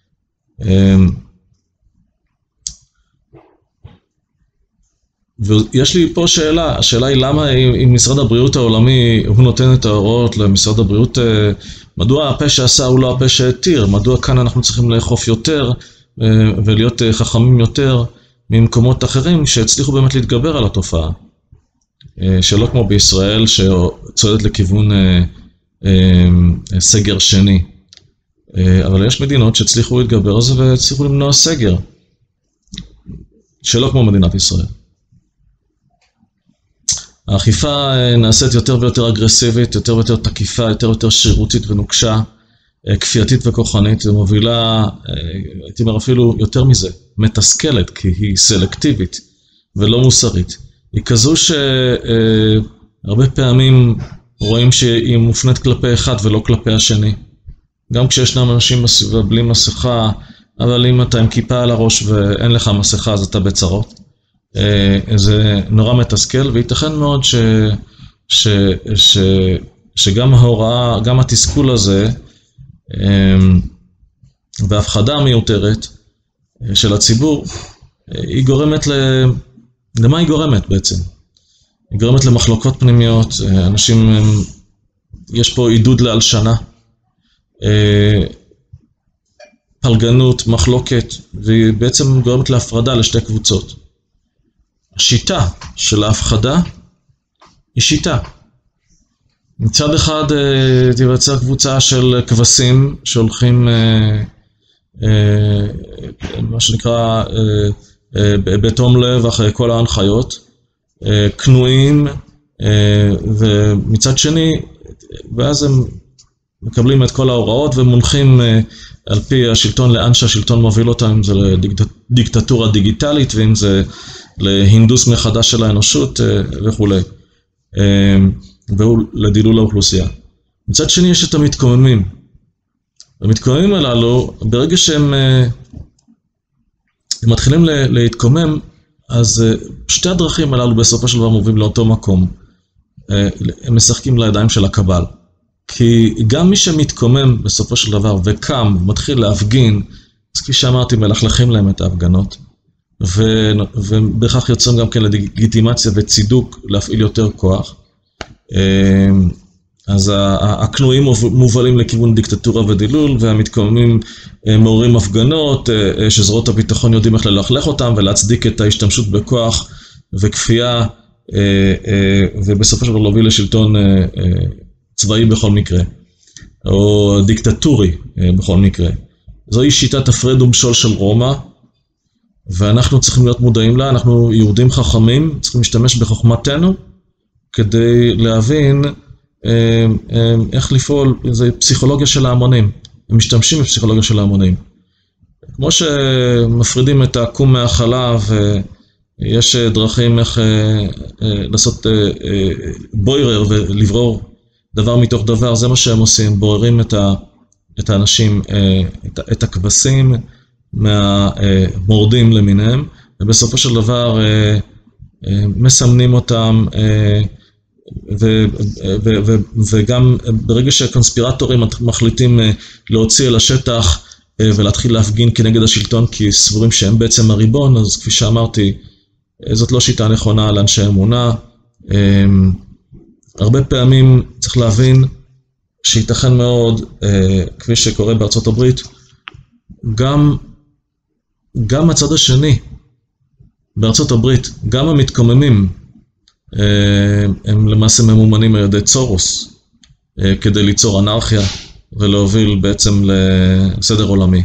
ויש לי פה שאלה, השאלה היא למה אם משרד הבריאות העולמי הוא נותן את ההוראות למשרד הבריאות, מדוע הפה שעשה הוא לא הפה שהתיר, מדוע כאן אנחנו צריכים לאכוף יותר ולהיות חכמים יותר ממקומות אחרים שהצליחו באמת להתגבר על התופעה, שלא כמו בישראל שצועדת לכיוון סגר שני, אבל יש מדינות שהצליחו להתגבר על זה והצליחו למנוע סגר, שלא כמו מדינת ישראל. האכיפה נעשית יותר ויותר אגרסיבית, יותר ויותר תקיפה, יותר ויותר שירותית ונוקשה, כפייתית וכוחנית, ומובילה, הייתי אומר אפילו יותר מזה, מתסכלת, כי היא סלקטיבית ולא מוסרית. היא כזו שהרבה פעמים רואים שהיא מופנית כלפי אחד ולא כלפי השני. גם כשישנם אנשים בסביבה בלי מסכה, אבל אם אתה עם כיפה על הראש ואין לך מסכה אז אתה בצרות. זה נורא מתסכל, וייתכן מאוד שגם ההוראה, גם התסכול הזה, וההפחדה המיותרת של הציבור, היא גורמת למה היא גורמת בעצם? היא גורמת למחלוקות פנימיות, אנשים, יש פה עידוד להלשנה, פלגנות, מחלוקת, והיא בעצם גורמת להפרדה לשתי קבוצות. השיטה של ההפחדה היא שיטה. מצד אחד תיווצר קבוצה של כבשים שהולכים, מה שנקרא, בתום לב אחרי כל ההנחיות, כנועים, ומצד שני, ואז הם מקבלים את כל ההוראות ומונחים על פי השלטון לאן שהשלטון מוביל אותם, אם זה לדיקטטורה דיגיטלית ואם זה להינדוס מחדש של האנושות וכו'. והוא לדילול האוכלוסייה. מצד שני יש את המתקוממים. המתקוממים הללו, ברגע שהם מתחילים להתקומם, אז שתי הדרכים הללו בסופו של דבר מובילים לאותו מקום. הם משחקים לידיים של הקבל. כי גם מי שמתקומם בסופו של דבר וקם ומתחיל להפגין, אז כפי שאמרתי, מלכלכים להם את ההפגנות. ובכך יוצרים גם כן לגיטימציה וצידוק להפעיל יותר כוח. אז הכנועים מובלים לכיוון דיקטטורה ודילול, והמתקוממים מעוררים הפגנות, שזרועות הביטחון יודעים איך ללכלך אותם ולהצדיק את ההשתמשות בכוח וכפייה, ובסופו של דבר להוביל לשלטון צבאי בכל מקרה, או דיקטטורי בכל מקרה. זוהי שיטת הפרד ומשול של רומא, ואנחנו צריכים להיות מודעים לה, אנחנו יהודים חכמים, צריכים להשתמש בחוכמתנו, כדי להבין איך לפעול, זה פסיכולוגיה של ההמונים, הם משתמשים בפסיכולוגיה של ההמונים. כמו שמפרידים את העקום מהחלב, יש דרכים איך לעשות בוירר ולברור דבר מתוך דבר, זה מה שהם עושים, בוררים את האנשים, את הכבשים מהמורדים למיניהם, ובסופו של דבר מסמנים אותם, וגם ברגע שהקונספירטורים מחליטים להוציא אל השטח ולהתחיל להפגין כנגד השלטון, כי סבורים שהם בעצם הריבון, אז כפי שאמרתי, זאת לא שיטה נכונה לאנשי אמונה. הרבה פעמים צריך להבין שייתכן מאוד, כפי שקורה בארצות הברית, גם הצד השני, בארצות הברית, גם המתקוממים, הם למעשה ממומנים על ידי צורוס, כדי ליצור אנרכיה ולהוביל בעצם לסדר עולמי.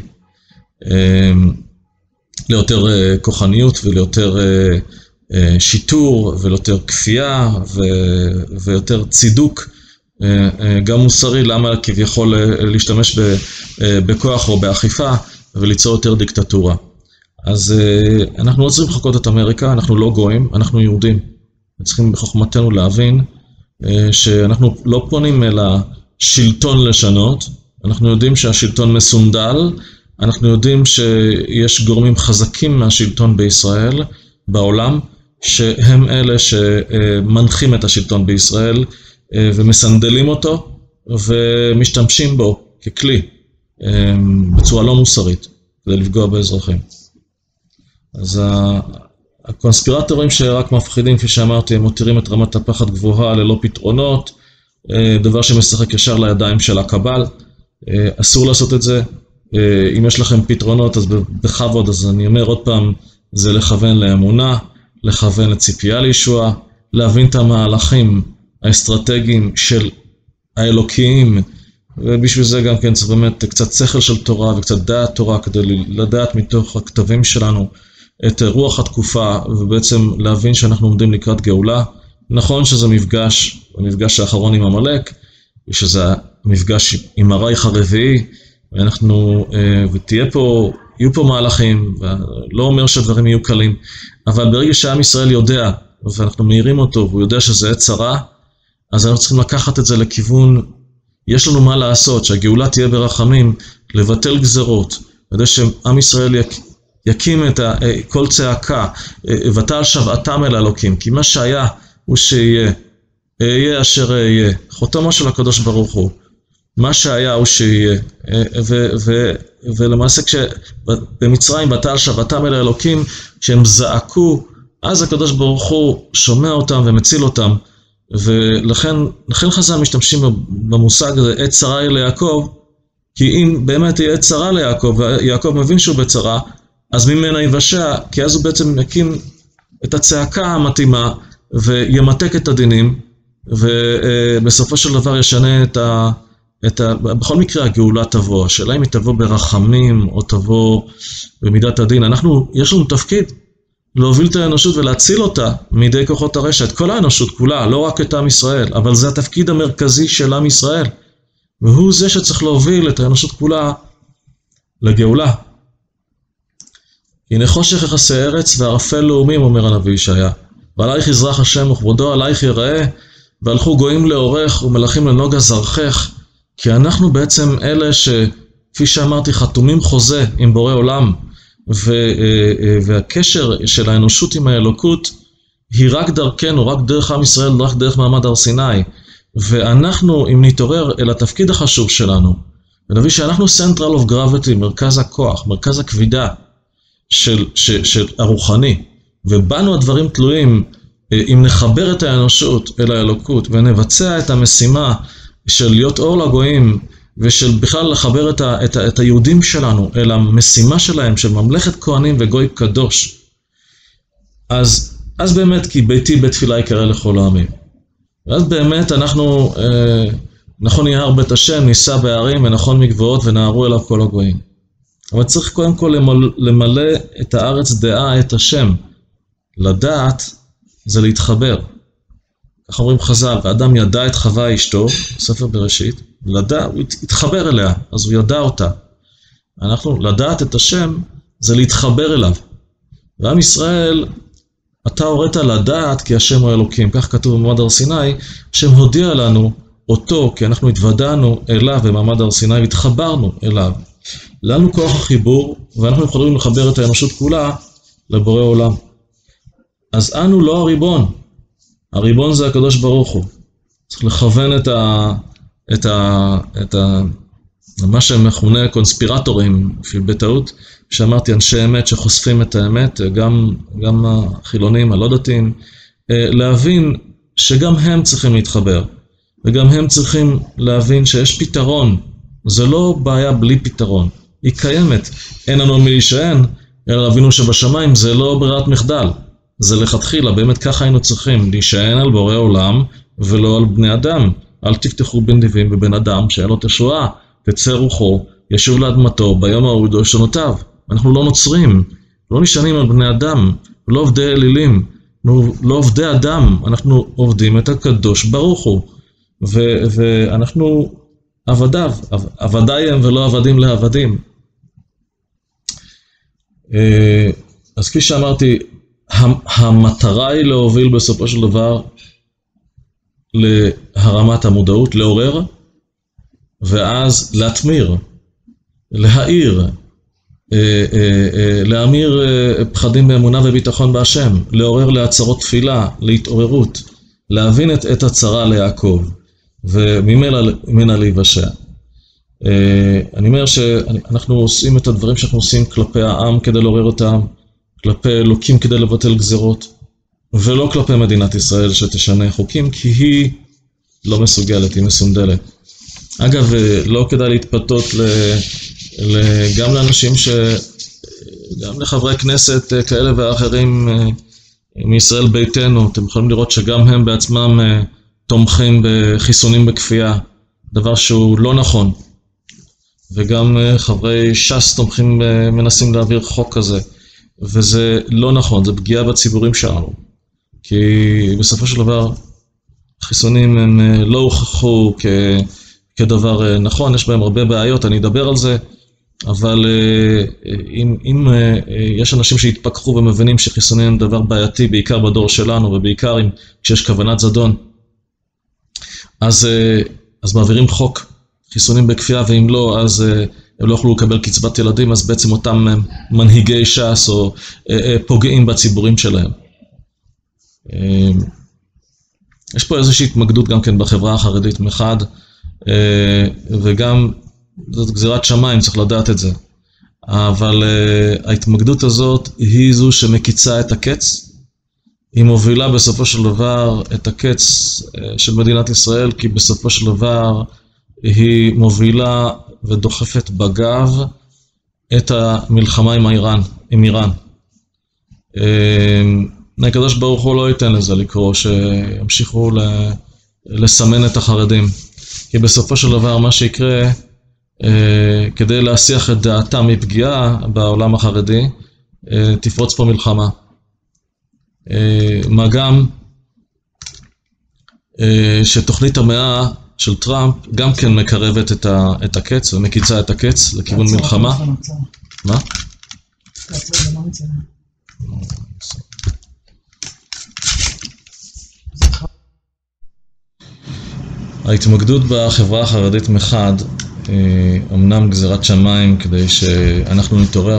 ליותר כוחניות וליותר שיטור וליותר כפייה ויותר צידוק, גם מוסרי, למה כביכול להשתמש בכוח או באכיפה וליצור יותר דיקטטורה. אז אנחנו לא צריכים לחכות את אמריקה, אנחנו לא גויים, אנחנו יהודים. צריכים בחוכמתנו להבין שאנחנו לא פונים אל השלטון לשנות, אנחנו יודעים שהשלטון מסונדל, אנחנו יודעים שיש גורמים חזקים מהשלטון בישראל, בעולם, שהם אלה שמנחים את השלטון בישראל ומסנדלים אותו, ומשתמשים בו ככלי בצורה לא מוסרית כדי לפגוע באזרחים. אז הקונספירטורים שרק מפחידים, כפי שאמרתי, הם מותירים את רמת הפחד גבוהה ללא פתרונות, דבר שמשחק ישר לידיים של הקבל. אסור לעשות את זה. אם יש לכם פתרונות, אז בכבוד, אז אני אומר עוד פעם, זה לכוון לאמונה, לכוון לציפייה לישועה, להבין את המהלכים האסטרטגיים של האלוקיים, ובשביל זה גם כן צריך באמת קצת שכל של תורה וקצת דעת תורה, כדי לדעת מתוך הכתבים שלנו את רוח התקופה, ובעצם להבין שאנחנו עומדים לקראת גאולה. נכון שזה המפגש האחרון עם עמלק, שזה המפגש עם הרייך הרביעי, יהיו פה מהלכים, ולא אומר שהדברים יהיו קלים, אבל ברגע שעם ישראל יודע, ואנחנו מהירים אותו, והוא יודע שזה עת צרה, אז אנחנו צריכים לקחת את זה לכיוון, יש לנו מה לעשות, שהגאולה תהיה ברחמים, לבטל גזרות, כדי שעם ישראל יקים את כל צעקה, ותעל שבעתם אל האלוקים, כי מה שהיה הוא שיהיה, יהיה אשר יהיה, חותמו של הקדוש ברוך הוא, מה שהיה הוא שיהיה, ולמעשה כשבמצרים ותעל שבעתם אל האלוקים, כשהם זעקו, אז הקדוש ברוך הוא שומע אותם ומציל אותם, ולכן חז"ל משתמשים במושג הזה, עת צרה היא ליעקב, כי אם באמת היא עת צרה ליעקב, ויעקב מבין שהוא בצרה, אז ממנה יבשע, כי אז הוא בעצם יקים את הצעקה המתאימה, וימתק את הדינים, ובסופו של דבר ישנה בכל מקרה הגאולה תבוא, השאלה אם היא תבוא ברחמים, או תבוא במידת הדין. יש לנו תפקיד להוביל את האנושות ולהציל אותה מידי כוחות הרשע, את כל האנושות כולה, לא רק את עם ישראל, אבל זה התפקיד המרכזי של עם ישראל, והוא זה שצריך להוביל את האנושות כולה לגאולה. הנה חושך יחסי ארץ וערפל לאומים, אומר הנביא ישעיה, ועלייך יזרח השם וכבודו עלייך יראה, והלכו גויים לאורך ומלכים לנוגה זרחך, כי אנחנו בעצם אלה שכפי שאמרתי חתומים חוזה עם בורא עולם, והקשר של האנושות עם האלוקות היא רק דרכנו, רק דרך עם ישראל, רק דרך מעמד הר סיני. ואנחנו, אם נתעורר אל התפקיד החשוב שלנו, ונביא שאנחנו Central of Gravity, מרכז הכוח, מרכז הכבידה של הרוחני, ובנו הדברים תלויים, אם נחבר את האנושות אל האלוקות, ונבצע את המשימה של להיות אור לגויים, ושל בכלל לחבר את היהודים שלנו אל המשימה שלהם, של ממלכת כהנים וגוי קדוש, אז באמת, כי ביתי בית תפילה יקרא לכל העמים. ואז באמת נכון יהר בית השם, נישא בהרים ונכון מגבעות ונערו אליו כל הגויים. אבל צריך קודם כל למלא את הארץ דעה את השם. לדעת זה להתחבר. כך אומרים חז"ל, האדם ידע את חווה אשתו, ספר בראשית, הוא התחבר אליה, אז הוא ידע אותה. לדעת את השם זה להתחבר אליו. ועם ישראל, אתה הורית לדעת כי השם הוא אלוקים, כך כתוב במעמד הר סיני, השם הודיע לנו אותו, כי אנחנו התוודענו אליו במעמד הר סיני והתחברנו אליו. לנו כוח החיבור, ואנחנו יכולים לחבר את האנושות כולה לבורא עולם. אז אנו לא הריבון, הריבון זה הקדוש ברוך הוא. צריך לכוון מה שמכונה קונספירטורים, בטעות, שאמרתי אנשי אמת שחושפים את האמת, גם החילונים, הלא דתיים, להבין שגם הם צריכים להתחבר, וגם הם צריכים להבין שיש פתרון, זה לא בעיה בלי פתרון, היא קיימת, אין לנו מי להישען, אלא אבינו שבשמיים, זה לא ברירת מחדל, זה לכתחילה, באמת ככה היינו צריכים להישען על בורא עולם, ולא על בני אדם. אל תפתחו בין נביאים ובן אדם שאין לו תשועה, תצא רוחו, ישוב לאדמתו, ביום ההוא ידעו שונותיו. אנחנו לא נוצרים, לא נשענים על בני אדם, לא עובדי אלילים, לא עובדי אדם, אנחנו עובדים את הקדוש ברוך הוא, ואנחנו עבדיו, עבדי הם ולא עבדים לעבדים. אז כפי שאמרתי, המטרה היא להוביל בסופו של דבר להרמת המודעות, לעורר, ואז להתמיר, להאיר, להמיר פחדים באמונה וביטחון בהשם, לעורר להצהרות תפילה, להתעוררות, להבין את הצרה ליעקב, וממנה להיוושע. אני אומר שאנחנו עושים את הדברים שאנחנו עושים כלפי העם כדי לעורר אותם, כלפי אלוקים כדי לבטל גזירות, ולא כלפי מדינת ישראל שתשנה חוקים, כי היא לא מסוגלת, היא מסונדלת. אגב, לא כדאי להתפתות גם לאנשים גם לחברי כנסת כאלה ואחרים מישראל ביתנו, אתם יכולים לראות שגם הם בעצמם תומכים בחיסונים בכפייה, דבר שהוא לא נכון. וגם חברי ש"ס תומכים, מנסים להעביר חוק כזה, וזה לא נכון, זה פגיעה בציבורים שלנו. כי בסופו של דבר, חיסונים הם לא הוכחו כדבר נכון, יש בהם הרבה בעיות, אני אדבר על זה, אבל אם יש אנשים שהתפכחו ומבינים שחיסונים הם דבר בעייתי, בעיקר בדור שלנו, ובעיקר כשיש כוונת זדון, אז מעבירים חוק חיסונים בכפייה, ואם לא, אז הם לא יוכלו לקבל קצבת ילדים, אז בעצם אותם מנהיגי ש"ס או פוגעים בציבורים שלהם. יש פה איזושהי התמקדות גם כן בחברה החרדית מחד, וגם זאת גזירת שמיים, צריך לדעת את זה. אבל ההתמקדות הזאת היא זו שמקיצה את הקץ, היא מובילה בסופו של דבר את הקץ של מדינת ישראל, כי בסופו של דבר היא מובילה ודוחפת בגב את המלחמה עם איראן. הקדוש ברוך הוא לא ייתן לזה לקרוא, שימשיכו לסמן את החרדים. כי בסופו של דבר מה שיקרה, כדי להסיח את דעתם מפגיעה בעולם החרדי, תפרוץ פה מלחמה. מה גם שתוכנית המאה של טראמפ גם כן מקרבת את הקץ ומקיצה את הקץ לכיוון מלחמה. מה? ההתמקדות בחברה החרדית מחד, אמנם גזירת שמיים כדי שאנחנו נתעורר,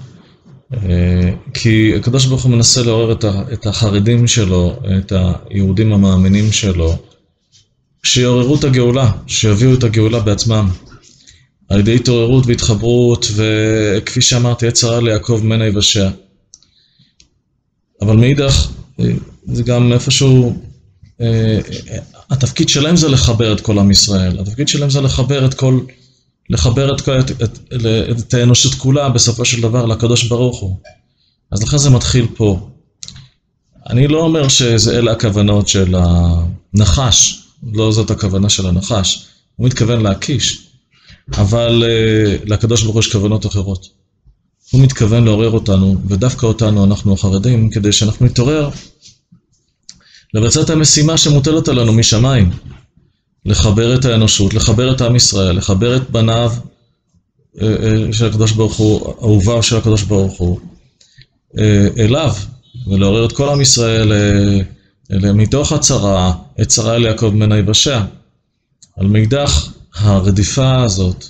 כי הקדוש ברוך הוא מנסה לעורר את החרדים שלו, את היהודים המאמינים שלו, שיעוררו את הגאולה, שיביאו את הגאולה בעצמם, על ידי התעוררות והתחברות, וכפי שאמרתי, יצרה ליעקב ממנה יבשע. אבל מאידך, זה גם איפשהו, התפקיד שלהם זה לחבר את כל עם ישראל, התפקיד שלהם זה לחבר את האנושות כולה בסופו של דבר לקדוש ברוך הוא. אז לכן זה מתחיל פה. אני לא אומר שזה אלה הכוונות של הנחש, לא זאת הכוונה של הנחש, הוא מתכוון להקיש, אבל לקדוש ברוך הוא יש כוונות אחרות. הוא מתכוון לעורר אותנו, ודווקא אותנו אנחנו החרדים, כדי שאנחנו נתעורר לבצע את המשימה שמוטלת עלינו משמיים, לחבר את האנושות, לחבר את עם ישראל, לחבר את בניו של הקדוש ברוך הוא, אהוביו של הקדוש ברוך הוא, אליו, ולעורר את כל עם ישראל מתוך הצרה, את צרה אל יעקב ממנה יבשע. על מאידך, הרדיפה הזאת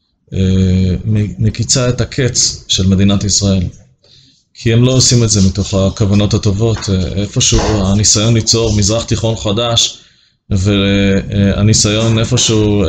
מקיצה את הקץ של מדינת ישראל. כי הם לא עושים את זה מתוך הכוונות הטובות, איפשהו הניסיון ליצור מזרח תיכון חדש, והניסיון איפשהו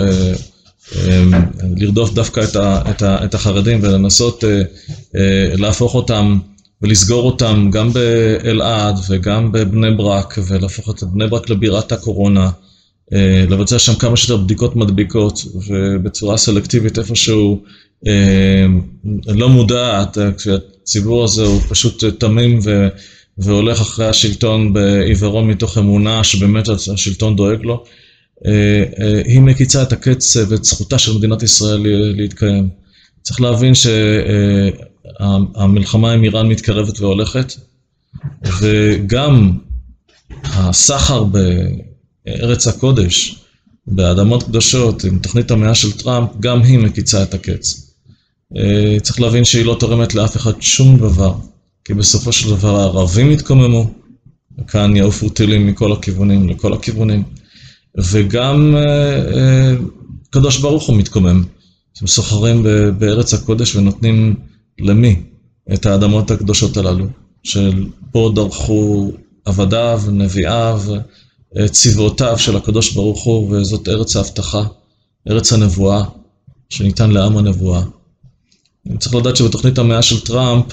לרדוף דווקא את החרדים ולנסות להפוך אותם ולסגור אותם גם באלעד וגם בבני ברק, ולהפוך את בני ברק לבירת הקורונה, לבצע שם כמה שיותר בדיקות מדביקות ובצורה סלקטיבית איפשהו לא מודעת, כשהציבור הזה הוא פשוט תמים והולך אחרי השלטון בעיוורון מתוך אמונה שבאמת השלטון דואג לו. היא מקיצה את הקץ ואת זכותה של מדינת ישראל להתקיים. צריך להבין שהמלחמה עם איראן מתקרבת והולכת, וגם הסחר בארץ הקודש, באדמות קדושות, עם תוכנית המאה של טראמפ, גם היא מקיצה את הקץ. צריך להבין שהיא לא תורמת לאף אחד שום דבר, כי בסופו של דבר הערבים התקוממו, וכאן יעופו טילים מכל הכיוונים, לכל הכיוונים, וגם קדוש ברוך הוא מתקומם. הם סוחרים בארץ הקודש ונותנים למי את האדמות הקדושות הללו, של פה דרכו עבדיו, נביאיו, צבאותיו של הקדוש ברוך הוא, וזאת ארץ ההבטחה, ארץ הנבואה, שניתן לעם הנבואה. צריך לדעת שבתוכנית המאה של טראמפ,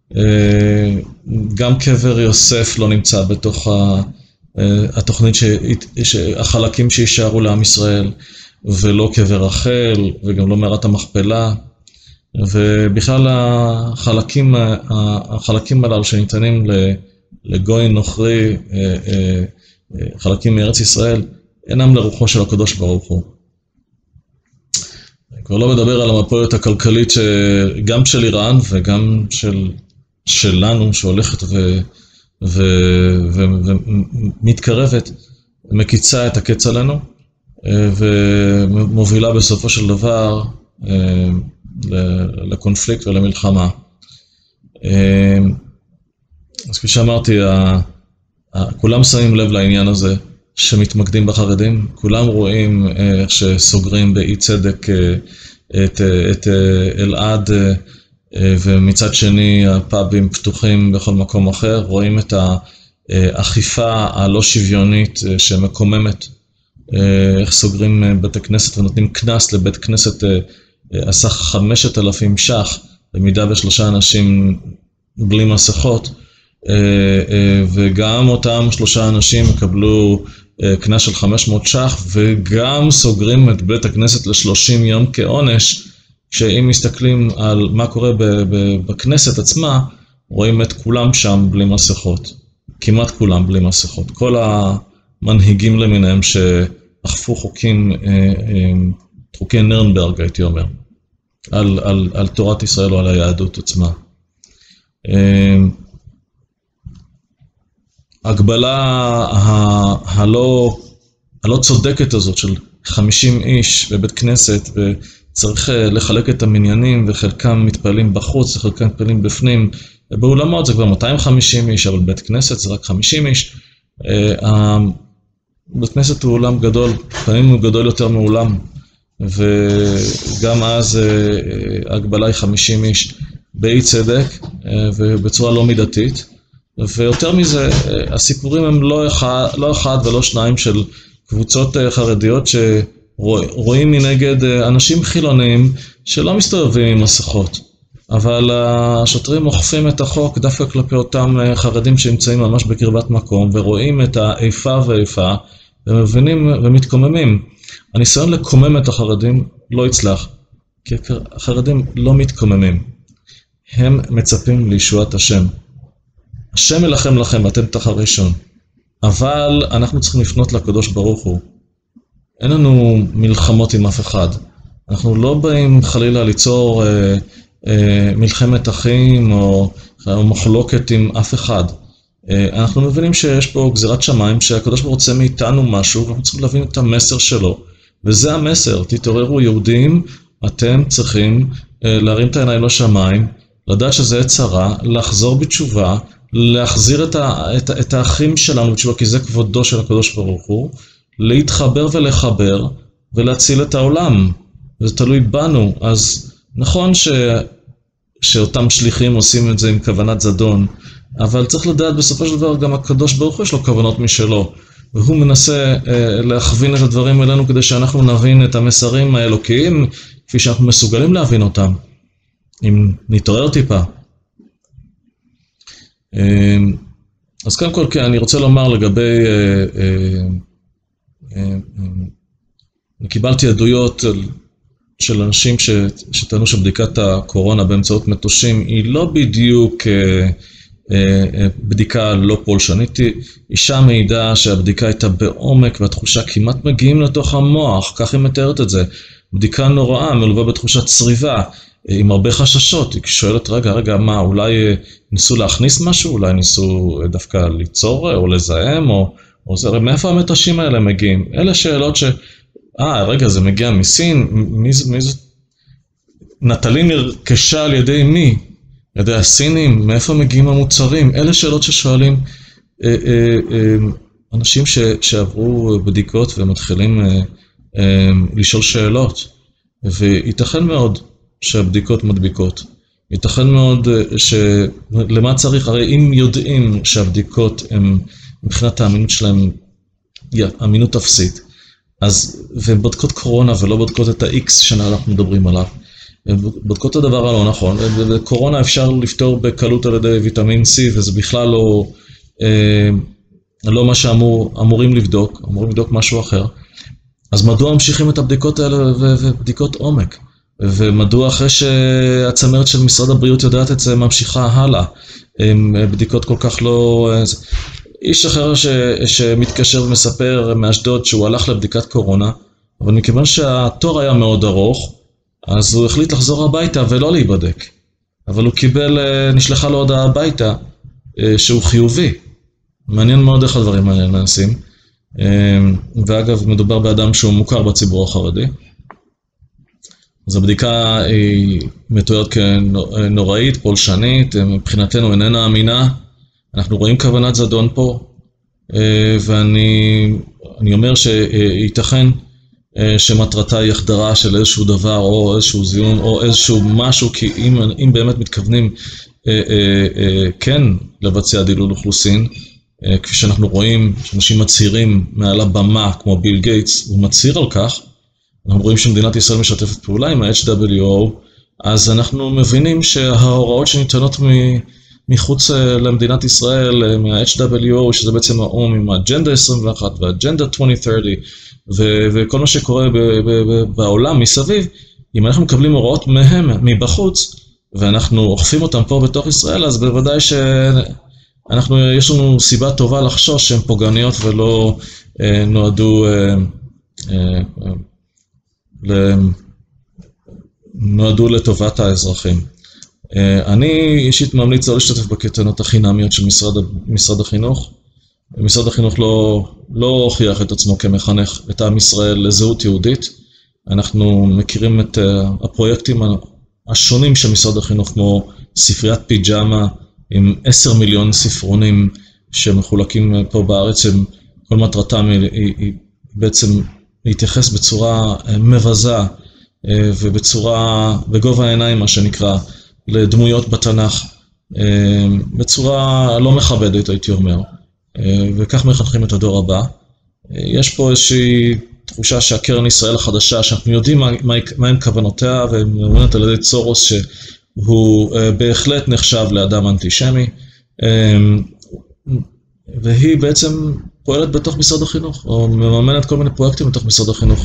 גם קבר יוסף לא נמצא בתוך התוכנית, החלקים שישארו לעם ישראל, ולא קבר רחל, וגם לא מערת המכפלה, ובכלל החלקים הללו שניתנים לגוי נוכרי, חלקים מארץ ישראל, אינם לרוחו של הקדוש ברוך הוא. אני כבר לא מדבר על המפולת הכלכלית גם של איראן וגם שלנו, שהולכת ומתקרבת, מקיצה את הקץ עלינו, ומובילה בסופו של דבר לקונפליקט ולמלחמה. אז כפי שאמרתי, כולם שמים לב לעניין הזה שמתמקדים בחרדים, כולם רואים איך שסוגרים באי צדק את אלעד, ומצד שני הפאבים פתוחים בכל מקום אחר, רואים את האכיפה הלא שוויונית שמקוממת, איך סוגרים בית הכנסת ונותנים כנס לבית כנסת הסך 5,000 ש"ח, במידה ושלושה אנשים בלי מסכות, וגם אותם שלושה אנשים יקבלו קנס של 500 ש"ח, וגם סוגרים את בית הכנסת ל30 יום כעונש, שאם מסתכלים על מה קורה בכנסת עצמה, רואים את כולם שם בלי מסכות, כמעט כולם בלי מסכות. כל המנהיגים למיניהם שאכפו חוקי נרנברג, הייתי אומר, על תורת ישראל או על היהדות עצמה. ההגבלה הלא צודקת הזאת של 50 איש בבית כנסת, וצריך לחלק את המניינים, וחלקם מתפעלים בחוץ, וחלקם מתפעלים בפנים. באולמות זה כבר 250 איש, אבל בית כנסת זה רק 50 איש. בית כנסת הוא אולם גדול, פעמים הוא גדול יותר מאולם, וגם אז ההגבלה היא 50 איש באי צדק, ובצורה לא מידתית. ויותר מזה, הסיפורים הם לא אחד ולא שניים של קבוצות חרדיות שרואים מנגד אנשים חילוניים שלא מסתובבים עם מסכות. אבל השוטרים אוכפים את החוק דווקא כלפי אותם חרדים שנמצאים ממש בקרבת מקום, ורואים את האיפה ואיפה, ומבינים ומתקוממים. הניסיון לקומם את החרדים לא יצלח, כי החרדים לא מתקוממים. הם מצפים לישועת השם. השם ילחם לכם ואתם תחת ראשון. אבל אנחנו צריכים לפנות לקדוש ברוך הוא. אין לנו מלחמות עם אף אחד. אנחנו לא באים חלילה ליצור מלחמת אחים או מחלוקת עם אף אחד. אנחנו מבינים שיש פה גזירת שמיים, שהקדוש ברוך הוא רוצה מאיתנו משהו, ואנחנו צריכים להבין את המסר שלו. וזה המסר, תתעוררו יהודים, אתם צריכים להרים את העיניים לשמיים, לדעת שזה צרה, לחזור בתשובה, להחזיר את האחים שלנו בתשובה, כי זה כבודו של הקדוש ברוך הוא, להתחבר ולחבר ולהציל את העולם. זה תלוי בנו. אז נכון שאותם שליחים עושים את זה עם כוונת זדון, אבל צריך לדעת בסופו של דבר גם הקדוש ברוך הוא יש לו כוונות משלו, והוא מנסה להכווין את הדברים אלינו כדי שאנחנו נבין את המסרים האלוקיים כפי שאנחנו מסוגלים להבין אותם, אם נתעורר טיפה. אז קודם כל, אני רוצה לומר לגבי, אני קיבלתי עדויות של אנשים שטענו שבדיקת הקורונה באמצעות מטושים היא לא בדיוק בדיקה לא פולשנית. אישה מעידה שהבדיקה הייתה בעומק והתחושה כמעט מגיעים לתוך המוח, כך היא מתארת את זה. בדיקה נוראה, מלווה בתחושת צריבה, עם הרבה חששות. היא שואלת, רגע, מה, אולי ניסו להכניס משהו? אולי ניסו דווקא ליצור או לזהם? או זה, מאיפה המטושים האלה מגיעים? אלה שאלות רגע, זה מגיע מסין? מי זה? נטלי נרכשה על ידי מי? על ידי הסינים? מאיפה מגיעים המוצרים? אלה שאלות ששואלים אנשים שעברו בדיקות ומתחילים לשאול שאלות. וייתכן מאוד שהבדיקות מדביקות. ייתכן מאוד למה צריך? הרי אם יודעים שהבדיקות הם מבחינת האמינות שלהם אמינות אפסית. אז, ובודקות קורונה ולא בודקות את ה-X שאנחנו מדברים עליו. בודקות את הדבר הלא נכון, וקורונה אפשר לפתור בקלות על ידי ויטמין C, וזה בכלל לא מה שאמורים לבדוק, אמורים לבדוק משהו אחר. אז מדוע ממשיכים את הבדיקות האלה ובדיקות עומק? ומדוע אחרי שהצמרת של משרד הבריאות יודעת את זה ממשיכה הלאה? בדיקות כל כך לא... איש אחר שמתקשר ומספר מאשדוד שהוא הלך לבדיקת קורונה, אבל מכיוון שהתור היה מאוד ארוך, אז הוא החליט לחזור הביתה ולא להיבדק. אבל הוא נשלחה לו הודעה הביתה שהוא חיובי. מעניין מאוד איך הדברים האלה נעשים. ואגב, מדובר באדם שהוא מוכר בציבור החרדי. אז הבדיקה היא מתוארת כנוראית, פולשנית, מבחינתנו איננה אמינה. אנחנו רואים כוונת זדון פה, ואני אומר שייתכן שמטרתה היא החדרה של איזשהו דבר או איזשהו זיון או איזשהו משהו, כי אם באמת מתכוונים כן לבצע דילול אוכלוסין, כפי שאנחנו רואים שאנשים מצהירים מעל הבמה כמו ביל גייטס, הוא מצהיר על כך, אנחנו רואים שמדינת ישראל משתפת פעולה עם ה-HWO, אז אנחנו מבינים שההוראות שניתנות מחוץ למדינת ישראל, מה-HWO, שזה בעצם האום עם האג'נדה 21 והאג'נדה 2030, וכל מה שקורה בעולם מסביב, אם אנחנו מקבלים הוראות מהם, מבחוץ, ואנחנו אוכפים אותם פה בתוך ישראל, אז בוודאי יש לנו סיבה טובה לחשוש שהן פוגעניות ולא נועדו לטובת האזרחים. אני אישית ממליץ לא להשתתף בקייטנות החינמיות של משרד החינוך. משרד החינוך לא הוכיח את עצמו כמחנך את עם ישראל לזהות יהודית. אנחנו מכירים את הפרויקטים השונים של משרד החינוך, כמו ספריית פיג'מה עם 10 מיליון ספרונים שמחולקים פה בארץ, כל מטרתם היא בעצם להתייחס בצורה מבזה בגובה העיניים, מה שנקרא, לדמויות בתנ"ך, בצורה לא מכבדת, הייתי אומר, וכך מחנכים את הדור הבא. יש פה איזושהי תחושה שהקרן ישראל החדשה, שאנחנו יודעים מהן כוונותיה, וממומנת על ידי צורוס, שהוא בהחלט נחשב לאדם אנטישמי, והיא בעצם פועלת בתוך משרד החינוך, או מממנת כל מיני פרויקטים בתוך משרד החינוך,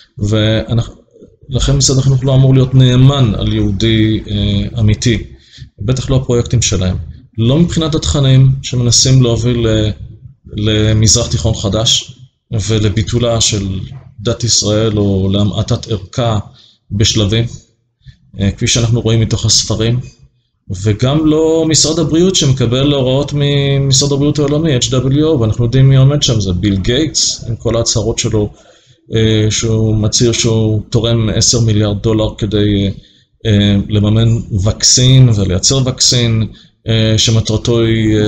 לכן משרד החינוך לא אמור להיות נאמן על יהודי אמיתי, בטח לא הפרויקטים שלהם. לא מבחינת התכנים שמנסים להוביל למזרח תיכון חדש, ולביטולה של דת ישראל, או להמעטת ערכה בשלבים, כפי שאנחנו רואים מתוך הספרים, וגם לא משרד הבריאות שמקבל הוראות ממשרד הבריאות העולמי, HWO, ואנחנו יודעים מי עומד שם, זה ביל גייטס, עם כל ההצהרות שלו, שהוא מצהיר שהוא תורם $10 מיליארד כדי לממן וקסין ולייצר וקסין, שמטרתו היא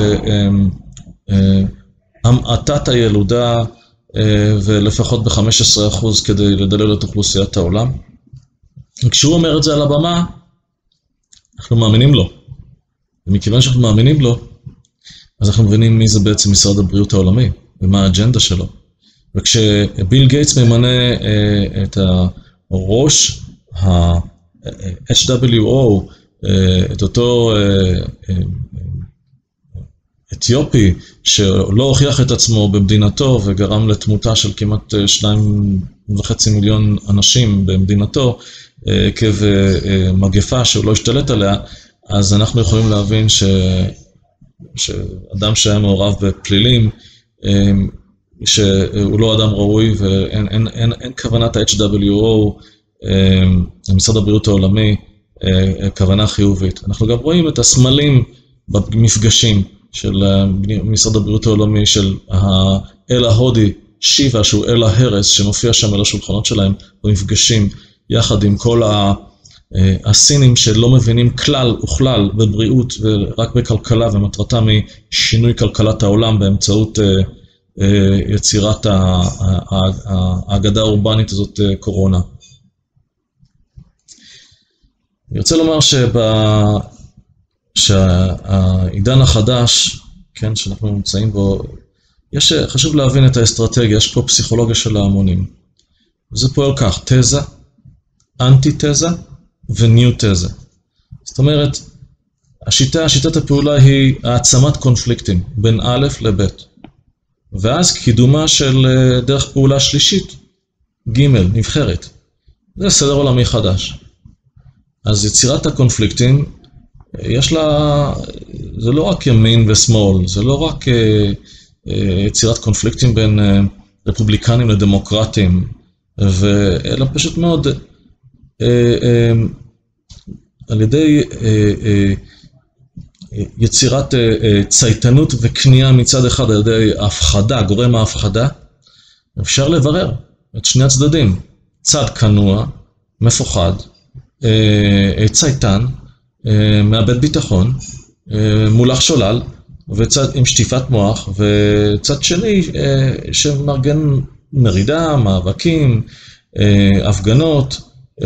המעטת הילודה ולפחות ב-15% כדי לדלל את אוכלוסיית העולם. כשהוא אומר את זה על הבמה, אנחנו מאמינים לו. ומכיוון שאנחנו מאמינים לו, אז אנחנו מבינים מי זה בעצם משרד הבריאות העולמי ומה האג'נדה שלו. וכשביל גייטס ממנה את הראש ה-HWO, את אותו אתיופי שלא הוכיח את עצמו במדינתו וגרם לתמותה של כמעט 2.5 מיליון אנשים במדינתו, עקב מגפה שהוא לא השתלט עליה, אז אנחנו יכולים להבין שאדם שהיה מעורב בפלילים, שהוא לא אדם ראוי, ואין כוונת ה-HWO, משרד הבריאות העולמי, כוונה חיובית. אנחנו גם רואים את הסמלים במפגשים של משרד הבריאות העולמי, של האל ההודי, שיבה, שהוא אל ההרס, שמופיע שם על השולחנות שלהם במפגשים, יחד עם כל הסינים שלא מבינים כלל וכלל בבריאות ורק בכלכלה, ומטרתם היא שינוי כלכלת העולם באמצעות יצירת האגדה האורבנית הזאת, קורונה. אני רוצה לומר שהעידן החדש, כן, שאנחנו נמצאים בו, חשוב להבין את האסטרטגיה, יש פה פסיכולוגיה של ההמונים. וזה פועל כך, תזה, אנטי-תזה וניו-תזה. זאת אומרת, שיטת הפעולה היא העצמת קונפליקטים בין א' לב'. ואז קידומה של דרך פעולה שלישית, ג' נבחרת. זה סדר עולמי חדש. אז יצירת הקונפליקטים, יש לה, זה לא רק ימין ושמאל, זה לא רק יצירת קונפליקטים בין רפובליקנים לדמוקרטים, אלא פשוט מאוד על ידי יצירת צייתנות וקנייה מצד אחד, על ידי ההפחדה, גורם ההפחדה, אפשר לברר את שני הצדדים, צד כנוע, מפוחד, צייתן, מאבד ביטחון, מולך שולל, וצד עם שטיפת מוח, וצד שני שמארגן מרידה, מאבקים, הפגנות,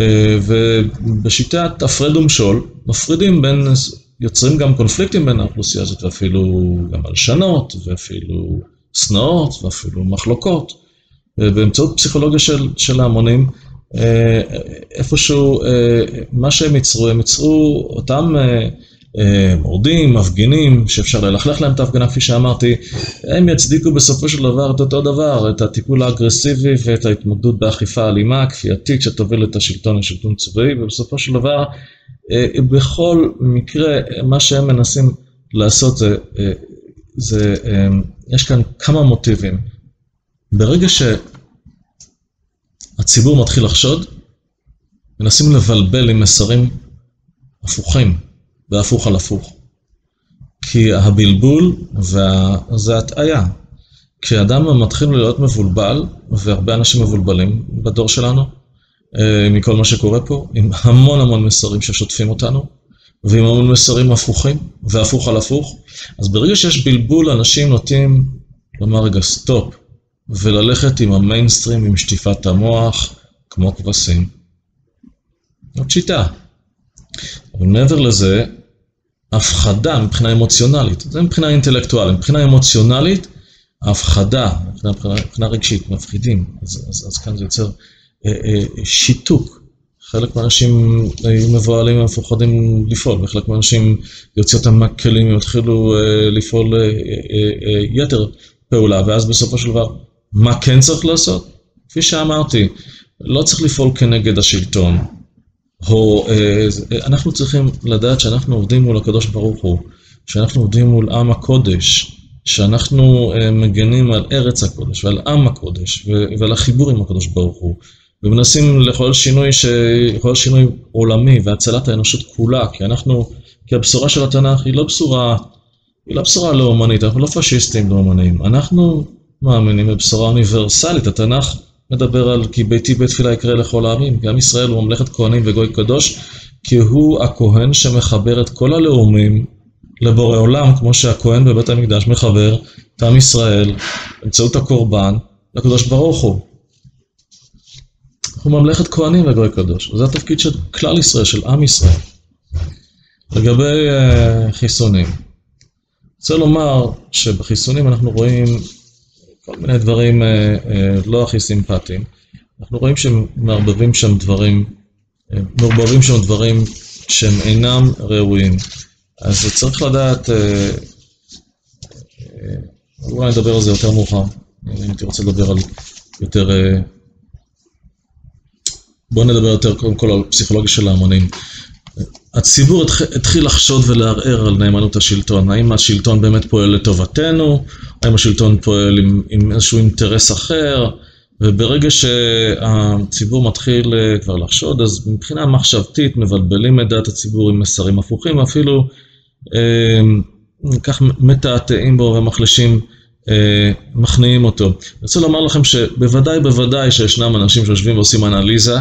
ובשיטת הפרד ומשול, מפרידים בין, יוצרים גם קונפליקטים בין האוכלוסייה הזאת, ואפילו גם הלשנות, ואפילו שנאות, ואפילו מחלוקות, ובאמצעות פסיכולוגיה של ההמונים, איפשהו, מה שהם ייצרו, הם ייצרו אותם מורדים, מפגינים, שאפשר ללכלך להם את ההפגנה, כפי שאמרתי, הם יצדיקו בסופו של דבר את אותו דבר, את הטיפול האגרסיבי ואת ההתמקדות באכיפה אלימה, כפייתית, שתוביל את השלטון לשלטון צבאי, ובסופו של דבר, בכל מקרה, מה שהם מנסים לעשות זה יש כאן כמה מוטיבים. ברגע שהציבור מתחיל לחשוד, מנסים לבלבל עם מסרים הפוכים, והפוך על הפוך. כי הבלבול זה הטעיה. כשאדם מתחיל להיות מבולבל, והרבה אנשים מבולבלים בדור שלנו, מכל מה שקורה פה, עם המון מסרים ששוטפים אותנו, ועם המון מסרים הפוכים, והפוך על הפוך. אז ברגע שיש בלבול, אנשים נוטים לומר רגע סטופ, וללכת עם המיינסטרים, עם שטיפת המוח, כמו כבשים. זאת שיטה. אבל מעבר לזה, הפחדה מבחינה אמוציונלית, זה מבחינה אינטלקטואלית, מבחינה אמוציונלית, ההפחדה, מבחינה רגשית, מפחידים, אז כאן זה יוצר שיתוק. חלק מהאנשים מבועלים ומפוחדים לפעול, וחלק מהאנשים יוציא אותם מהכלים, הם יתחילו לפעול יתר פעולה, ואז בסופו של דבר, מה כן צריך לעשות? כפי שאמרתי, לא צריך לפעול כנגד השלטון, אנחנו צריכים לדעת שאנחנו עובדים מול הקדוש ברוך הוא, שאנחנו עובדים מול עם הקודש, שאנחנו מגנים על ארץ הקודש ועל עם הקודש ועל החיבור עם הקדוש ברוך הוא, ומנסים לכל שינוי עולמי והצלת האנושות כולה, כי הבשורה של התנ"ך היא לא בשורה לאומנית, אנחנו לא פשיסטים לאומניים, אנחנו מאמינים בבשורה אוניברסלית. התנ"ך מדבר על כי ביתי בית תפילה יקרא לכל העמים, גם ישראל הוא ממלכת כהנים וגוי קדוש, כי הוא הכהן שמחבר את כל הלאומים לבורא עולם, כמו שהכהן בבית המקדש מחבר את עם ישראל, באמצעות הקורבן, לקדוש ברוך הוא. הוא ממלכת כהנים וגוי קדוש, וזה התפקיד של כלל ישראל, של עם ישראל. לגבי חיסונים, רוצה לומר שבחיסונים אנחנו רואים כל מיני דברים לא הכי סימפטיים. אנחנו רואים שמערבבים שם דברים, מערבבים שם דברים שהם אינם ראויים. אז צריך לדעת, אולי נדבר על זה יותר מאוחר, אם הייתי רוצה לדבר על יותר, בואו נדבר יותר קודם כל על פסיכולוגיה של ההמונים. הציבור התחיל לחשוד ולערער על נאמנות השלטון, האם השלטון באמת פועל לטובתנו, האם השלטון פועל עם איזשהו אינטרס אחר, וברגע שהציבור מתחיל כבר לחשוד, אז מבחינה מחשבתית מבלבלים את דעת הציבור עם מסרים הפוכים, אפילו כך מתעתעים בו ומחלשים, מכניעים אותו. אני רוצה לומר לכם שבוודאי שישנם אנשים שיושבים ועושים אנליזה,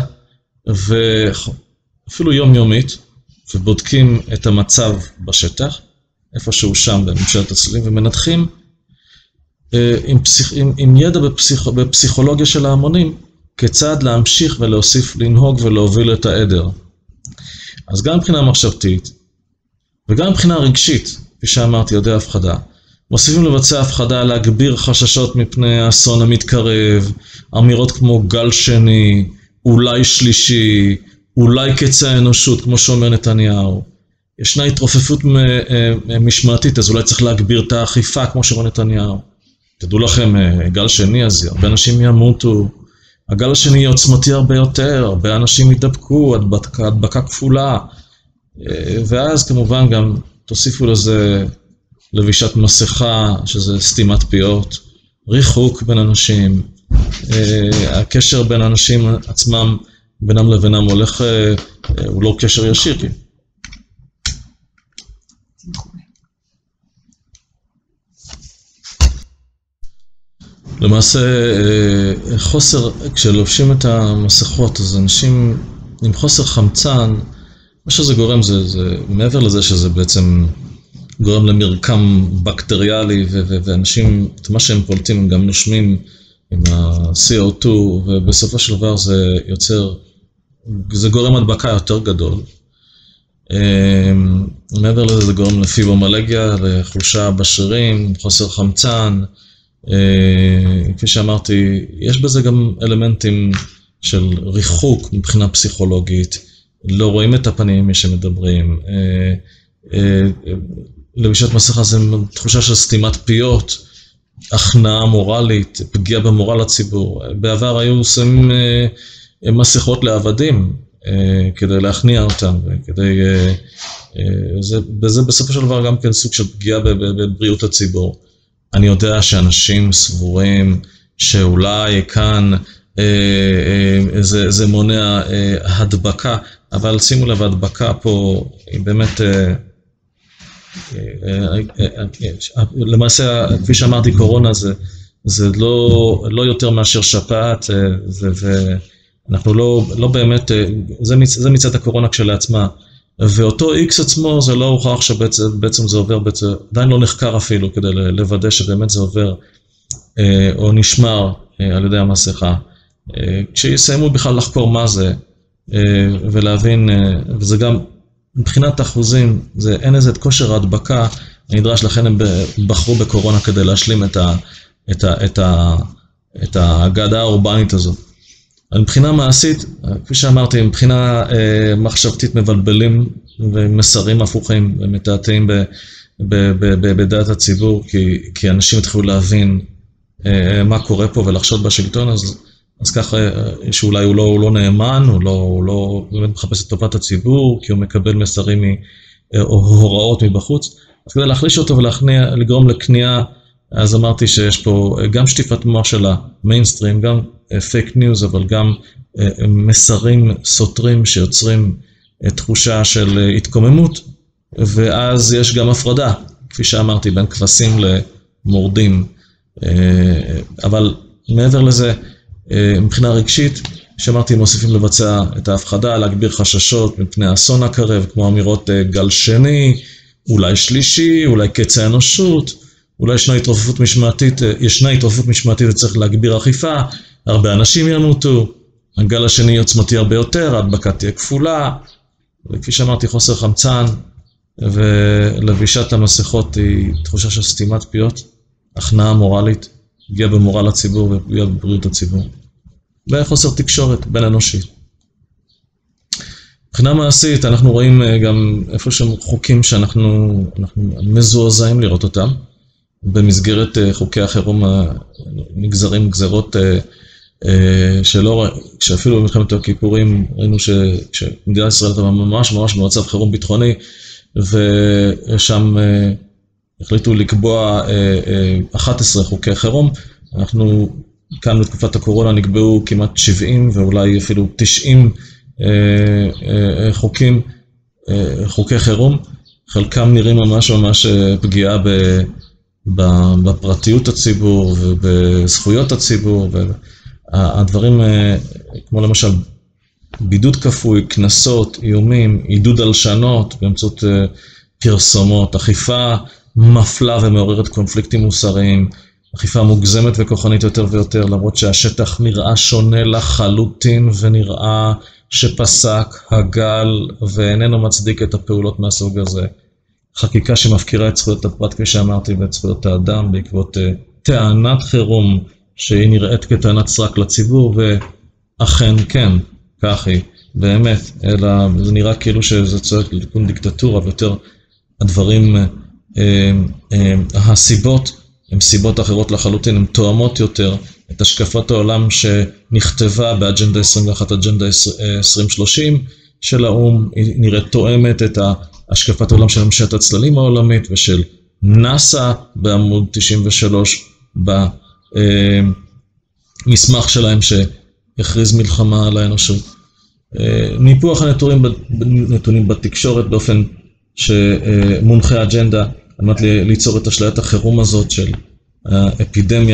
ואפילו יומיומית, ובודקים את המצב בשטח, איפשהו שם בממשלת הצללים, ומנתחים עם ידע בפסיכולוגיה של ההמונים, כיצד להמשיך ולהוסיף לנהוג ולהוביל את העדר. אז גם מבחינה מחשבתית, וגם מבחינה רגשית, כפי שאמרתי, יודע הפחדה, מוסיפים לבצע הפחדה, להגביר חששות מפני האסון המתקרב, אמירות כמו גל שני, אולי שלישי, אולי קץ האנושות, כמו שאומר נתניהו. ישנה התרופפות משמעתית, אז אולי צריך להגביר את האכיפה, כמו שאומר נתניהו. תדעו לכם, גל שני, אז הרבה אנשים ימותו. הגל השני יהיה עוצמתי הרבה יותר, הרבה אנשים ידבקו, הדבקה כפולה. ואז כמובן גם תוסיפו לזה לבישת מסכה, שזה סתימת פיות, ריחוק בין אנשים, הקשר בין אנשים עצמם, בינם לבינם הולך, הוא לא קשר ישיר. למעשה, כשלובשים את המסכות, אז אנשים עם חוסר חמצן, מה שזה גורם זה מעבר לזה שזה בעצם גורם למרקם בקטריאלי, ואנשים, את מה שהם פולטים, הם גם נושמים עם ה-CO2, ובסופו של דבר זה גורם הדבקה יותר גדול. מעבר לזה זה גורם לפיברומלגיה, לחולשה בשרירים, חוסר חמצן. כפי שאמרתי, יש בזה גם אלמנטים של ריחוק מבחינה פסיכולוגית, לא רואים את הפנים מי שמדברים, לבישת מסכה זה תחושה של סתימת פיות, הכנעה מורלית, פגיעה במורל הציבור. בעבר היו שמים מסכות לעבדים כדי להכניע אותם, וזה בסופו של דבר גם כן סוג של פגיעה בבריאות הציבור. אני יודע שאנשים סבורים שאולי כאן זה מונע הדבקה, אבל שימו לב, ההדבקה פה היא באמת, למעשה, כפי שאמרתי, קורונה זה לא יותר מאשר שפעת, ואנחנו לא באמת, זה מצד הקורונה כשלעצמה, ואותו X עצמו זה לא הוכח שבעצם זה עובר, עדיין לא נחקר אפילו כדי לוודא שבאמת זה עובר או נשמר על ידי המסכה. כשיסיימו בכלל לחקור מה זה ולהבין, וזה גם מבחינת האחוזים, אין איזה את כושר ההדבקה הנדרש, לכן הם בחרו בקורונה כדי להשלים את האגדה האורבנית הזו. מבחינה מעשית, כפי שאמרתי, מבחינה מחשבתית מבלבלים ומסרים הפוכים ומתעתעים בדעת הציבור, כי אנשים התחילו להבין מה קורה פה ולחשוד בשלטון, אז ככה שאולי הוא לא נאמן, הוא לא באמת מחפש את טובת הציבור, כי הוא מקבל מסרים או הוראות מבחוץ. אז כדי להחליש אותו ולגרום לקנייה, אז אמרתי שיש פה גם שטיפת מוח של המיינסטרים, גם פייק ניוז, אבל גם מסרים סותרים שיוצרים תחושה של התקוממות, ואז יש גם הפרדה, כפי שאמרתי, בין כבשים למורדים. אבל מעבר לזה, מבחינה רגשית, שאמרתי, מוסיפים לבצע את ההפחדה, להגביר חששות מפני האסון הקרב, כמו אמירות גל שני, אולי שלישי, אולי קץ האנושות, אולי ישנה התרופפות משמעתית וצריך להגביר אכיפה, הרבה אנשים ימותו, הגל השני עוצמתי הרבה יותר, ההדבקה תהיה כפולה, וכפי שאמרתי, חוסר חמצן, ולבישת המסכות היא תחושה של סתימת פיות, הכנעה מורלית, פגיעה במורל הציבור ופגיעה בבריאות הציבור, וחוסר תקשורת בין אנושית. מבחינה מעשית, אנחנו רואים גם איפה שהם חוקים שאנחנו מזועזעים לראות אותם, במסגרת חוקי החירום נגזרים גזרות שאפילו במלחמת הכיפורים ראינו שמדינת ישראל הייתה ממש במצב חירום ביטחוני, ושם החליטו לקבוע 11 חוקי חירום. אנחנו כאן בתקופת הקורונה נקבעו כמעט 70 ואולי אפילו 90 חוקי חירום, חלקם נראים ממש פגיעה בפרטיות הציבור ובזכויות הציבור, והדברים כמו למשל בידוד כפוי, כנסות, איומים, עידוד הלשנות באמצעות פרסומות, אכיפה מפלה ומעוררת קונפליקטים מוסריים, אכיפה מוגזמת וכוחנית יותר ויותר, למרות שהשטח נראה שונה לחלוטין ונראה שפסק הגל ואיננו מצדיק את הפעולות מהסוג הזה. חקיקה שמפקירה את זכויות הפרט, כפי שאמרתי, ואת זכויות האדם, בעקבות טענת חירום שהיא נראית כטענת סרק לציבור, ואכן כן, כך היא, באמת, אלא זה נראה כאילו שזה צועק לתיקון דיקטטורה, ויותר הדברים, הסיבות, הן סיבות אחרות לחלוטין, הן תואמות יותר את השקפת העולם שנכתבה באג'נדה 21, אג'נדה 2030 של האו"ם, היא נראית תואמת את השקפת העולם של ממשלת הצללים העולמית ושל נאסא בעמוד 93 במסמך שלהם שהכריז מלחמה על האנושות. ניפוח הנתונים בתקשורת באופן שמונחה אג'נדה על מנת ליצור את אשליית החירום הזאת של האפידמיה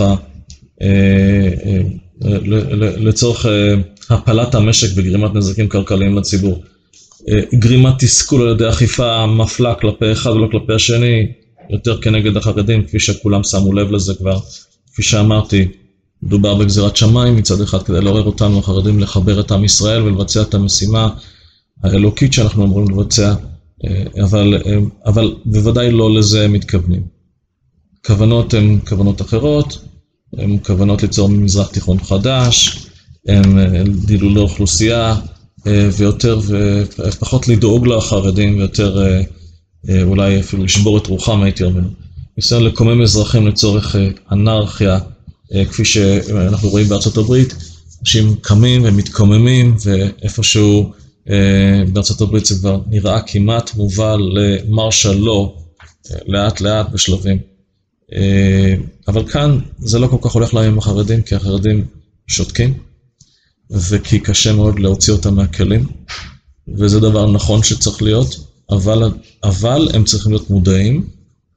לצורך הפלת המשק וגרימת נזקים כלכליים לציבור. גרימת תסכול על ידי אכיפה מפלה כלפי אחד ולא כלפי השני, יותר כנגד החרדים, כפי שכולם שמו לב לזה כבר. כפי שאמרתי, מדובר בגזירת שמיים מצד אחד כדי לעורר אותנו החרדים לחבר את עם ישראל ולבצע את המשימה האלוקית שאנחנו אמורים לבצע, אבל בוודאי לא לזה מתכוונים. כוונות הן כוונות אחרות, הן כוונות ליצור מזרח תיכון חדש, הן דילול האוכלוסייה, ויותר ופחות לדאוג לחרדים, ויותר אולי אפילו לשבור את רוחם, הייתי אומר. ניסיון לקומם אזרחים לצורך אנרכיה, כפי שאנחנו רואים בארצות הברית, אנשים קמים ומתקוממים, ואיפשהו בארצות הברית זה כבר נראה כמעט מובל למרשל לו, לאט לאט בשלבים. אבל כאן זה לא כל כך הולך להם עם החרדים, כי החרדים שותקים, וכי קשה מאוד להוציא אותם מהכלים, וזה דבר נכון שצריך להיות, אבל הם צריכים להיות מודעים,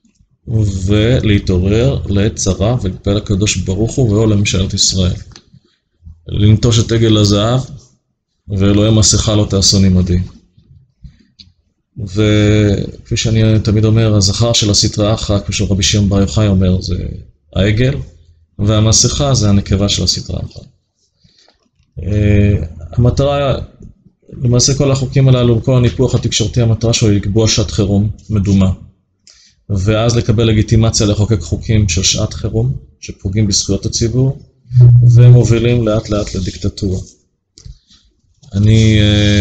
ולהתעורר לעת צרה ולפעל הקדוש ברוך הוא ואו לממשלת ישראל. לנטוש את עגל הזהב, ואלוהי מסכה לא תעשון עמדי. וכפי שאני תמיד אומר, הזכר של הסטרא אחרא, כפי שרבי שמעון בר יוחאי אומר, זה העגל, והמסכה זה הנקבה של הסטרא אחרא. המטרה, למעשה כל החוקים הללו, כל הניפוח התקשורתי, המטרה שלו היא לקבוע שעת חירום מדומה, ואז לקבל לגיטימציה לחוקק חוקים של שעת חירום, שפוגעים בזכויות הציבור, ומובילים לאט לאט לדיקטטורה. אני,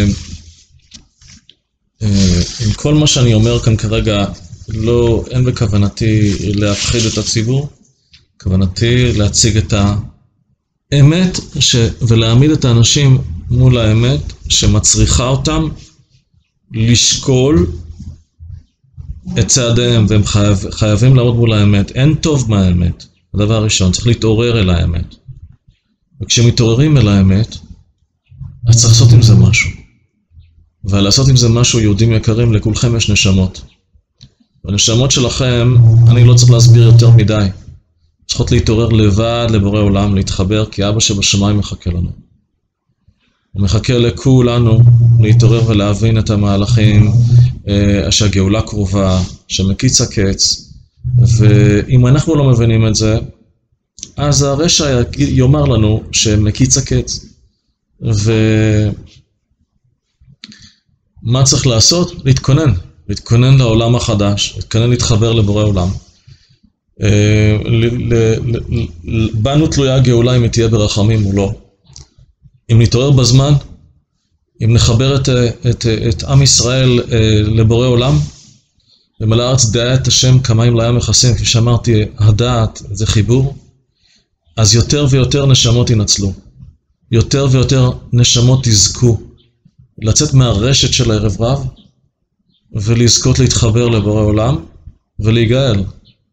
עם כל מה שאני אומר כאן כרגע, אין בכוונתי להפחיד את הציבור, כוונתי להציג את האמת ולהעמיד את האנשים מול האמת שמצריכה אותם לשקול את צעדיהם, והם חייבים לעמוד מול האמת. אין טוב מהאמת. הדבר הראשון, צריך להתעורר אל האמת. וכשמתעוררים אל האמת, אז צריך לעשות עם זה משהו. ולעשות עם זה משהו, יהודים יקרים, לכולכם יש נשמות. והנשמות שלכם, אני לא צריך להסביר יותר מדי. צריכות להתעורר לבד לבורא עולם, להתחבר, כי אבא שבשמיים מחכה לנו. הוא מחכה לכולנו להתעורר ולהבין את המהלכים, שהגאולה קרובה, שמקיץ הקץ, ואם אנחנו לא מבינים את זה, אז הרשע יאמר לנו שמקיץ הקץ. ומה צריך לעשות? להתכונן לעולם החדש, להתכונן להתחבר לבורא עולם. בנו תלויה הגאולה אם היא תהיה ברחמים או לא. אם נתעורר בזמן, אם נחבר את עם ישראל לבורא עולם, ומלא הארץ דעה את השם כמים לים מכסים, כפי שאמרתי, הדעת זה חיבור, אז יותר ויותר נשמות ינצלו. יותר ויותר נשמות יזכו לצאת מהרשת של הערב רב, ולזכות להתחבר לבורא עולם, ולהיגאל.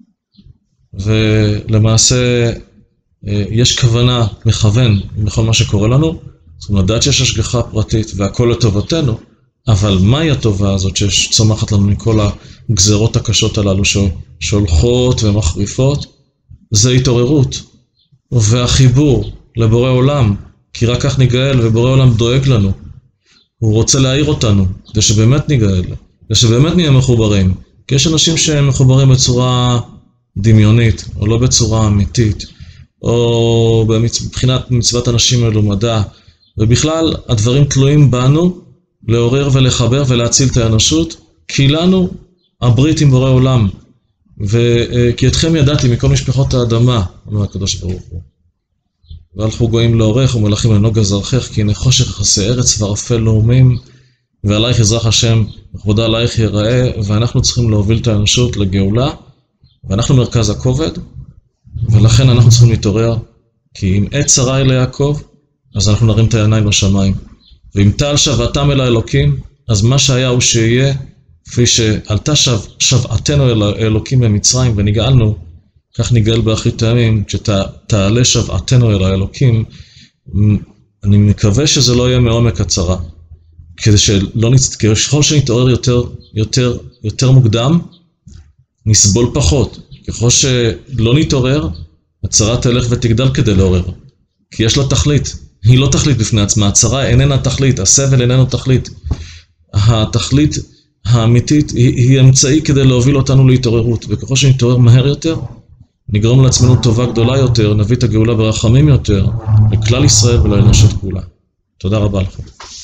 ולמעשה יש כוונה מכוון בכל מה שקורה לנו, זאת אומרת, לדעת שיש השגחה פרטית והכל לטובתנו, אבל מהי הטובה הזאת שצומחת לנו מכל הגזרות הקשות הללו שהולכות ומחריפות? זה התעוררות והחיבור לבורא עולם, כי רק כך ניגאל, ובורא עולם דואג לנו. הוא רוצה להעיר אותנו, כדי שבאמת ניגאל, כדי שבאמת נהיה מחוברים. כי יש אנשים שהם מחוברים בצורה דמיונית, או לא בצורה אמיתית, או מבחינת מצוות אנשים מלומדה, ובכלל הדברים תלויים בנו לעורר ולחבר ולהציל את האנושות, כי לנו הברית עם בורא עולם. כי אתכם ידעתי מכל משפחות האדמה, אומר הקדוש ברוך הוא. והלכו גויים לאורך ומלכים לנוגה זרחך, כי הנה חושך יכסה ארץ וערפל לאומים, ועלייך יזרח השם, וכבודה עלייך ייראה, ואנחנו צריכים להוביל את האנושות לגאולה, ואנחנו מרכז הכובד, ולכן אנחנו צריכים להתעורר, כי אם עת צרה היא ליעקב, אז אנחנו נרים את העיניים לשמיים. ואם טל שוועתם אל האלוקים, אז מה שהיה הוא שיהיה, כפי שעלתה שבעתנו אל האלוקים במצרים ונגאלנו, כך נגאל באחרית הימים, כשתעלה שבעתנו אל האלוקים, אני מקווה שזה לא יהיה מעומק הצרה. ככל שנתעורר יותר מוקדם, נסבול פחות. ככל שלא נתעורר, הצרה תלך ותגדל כדי לעורר. כי יש לה תכלית. היא לא תכלית בפני עצמה. הצרה איננה תכלית. הסבל איננו תכלית. התכלית האמיתית היא אמצעי כדי להוביל אותנו להתעוררות. וככל שנתעורר מהר יותר, נגרום לעצמנו טובה גדולה יותר, נביא את הגאולה ברחמים יותר, לכלל ישראל ולאנושות כולה. תודה רבה לכם.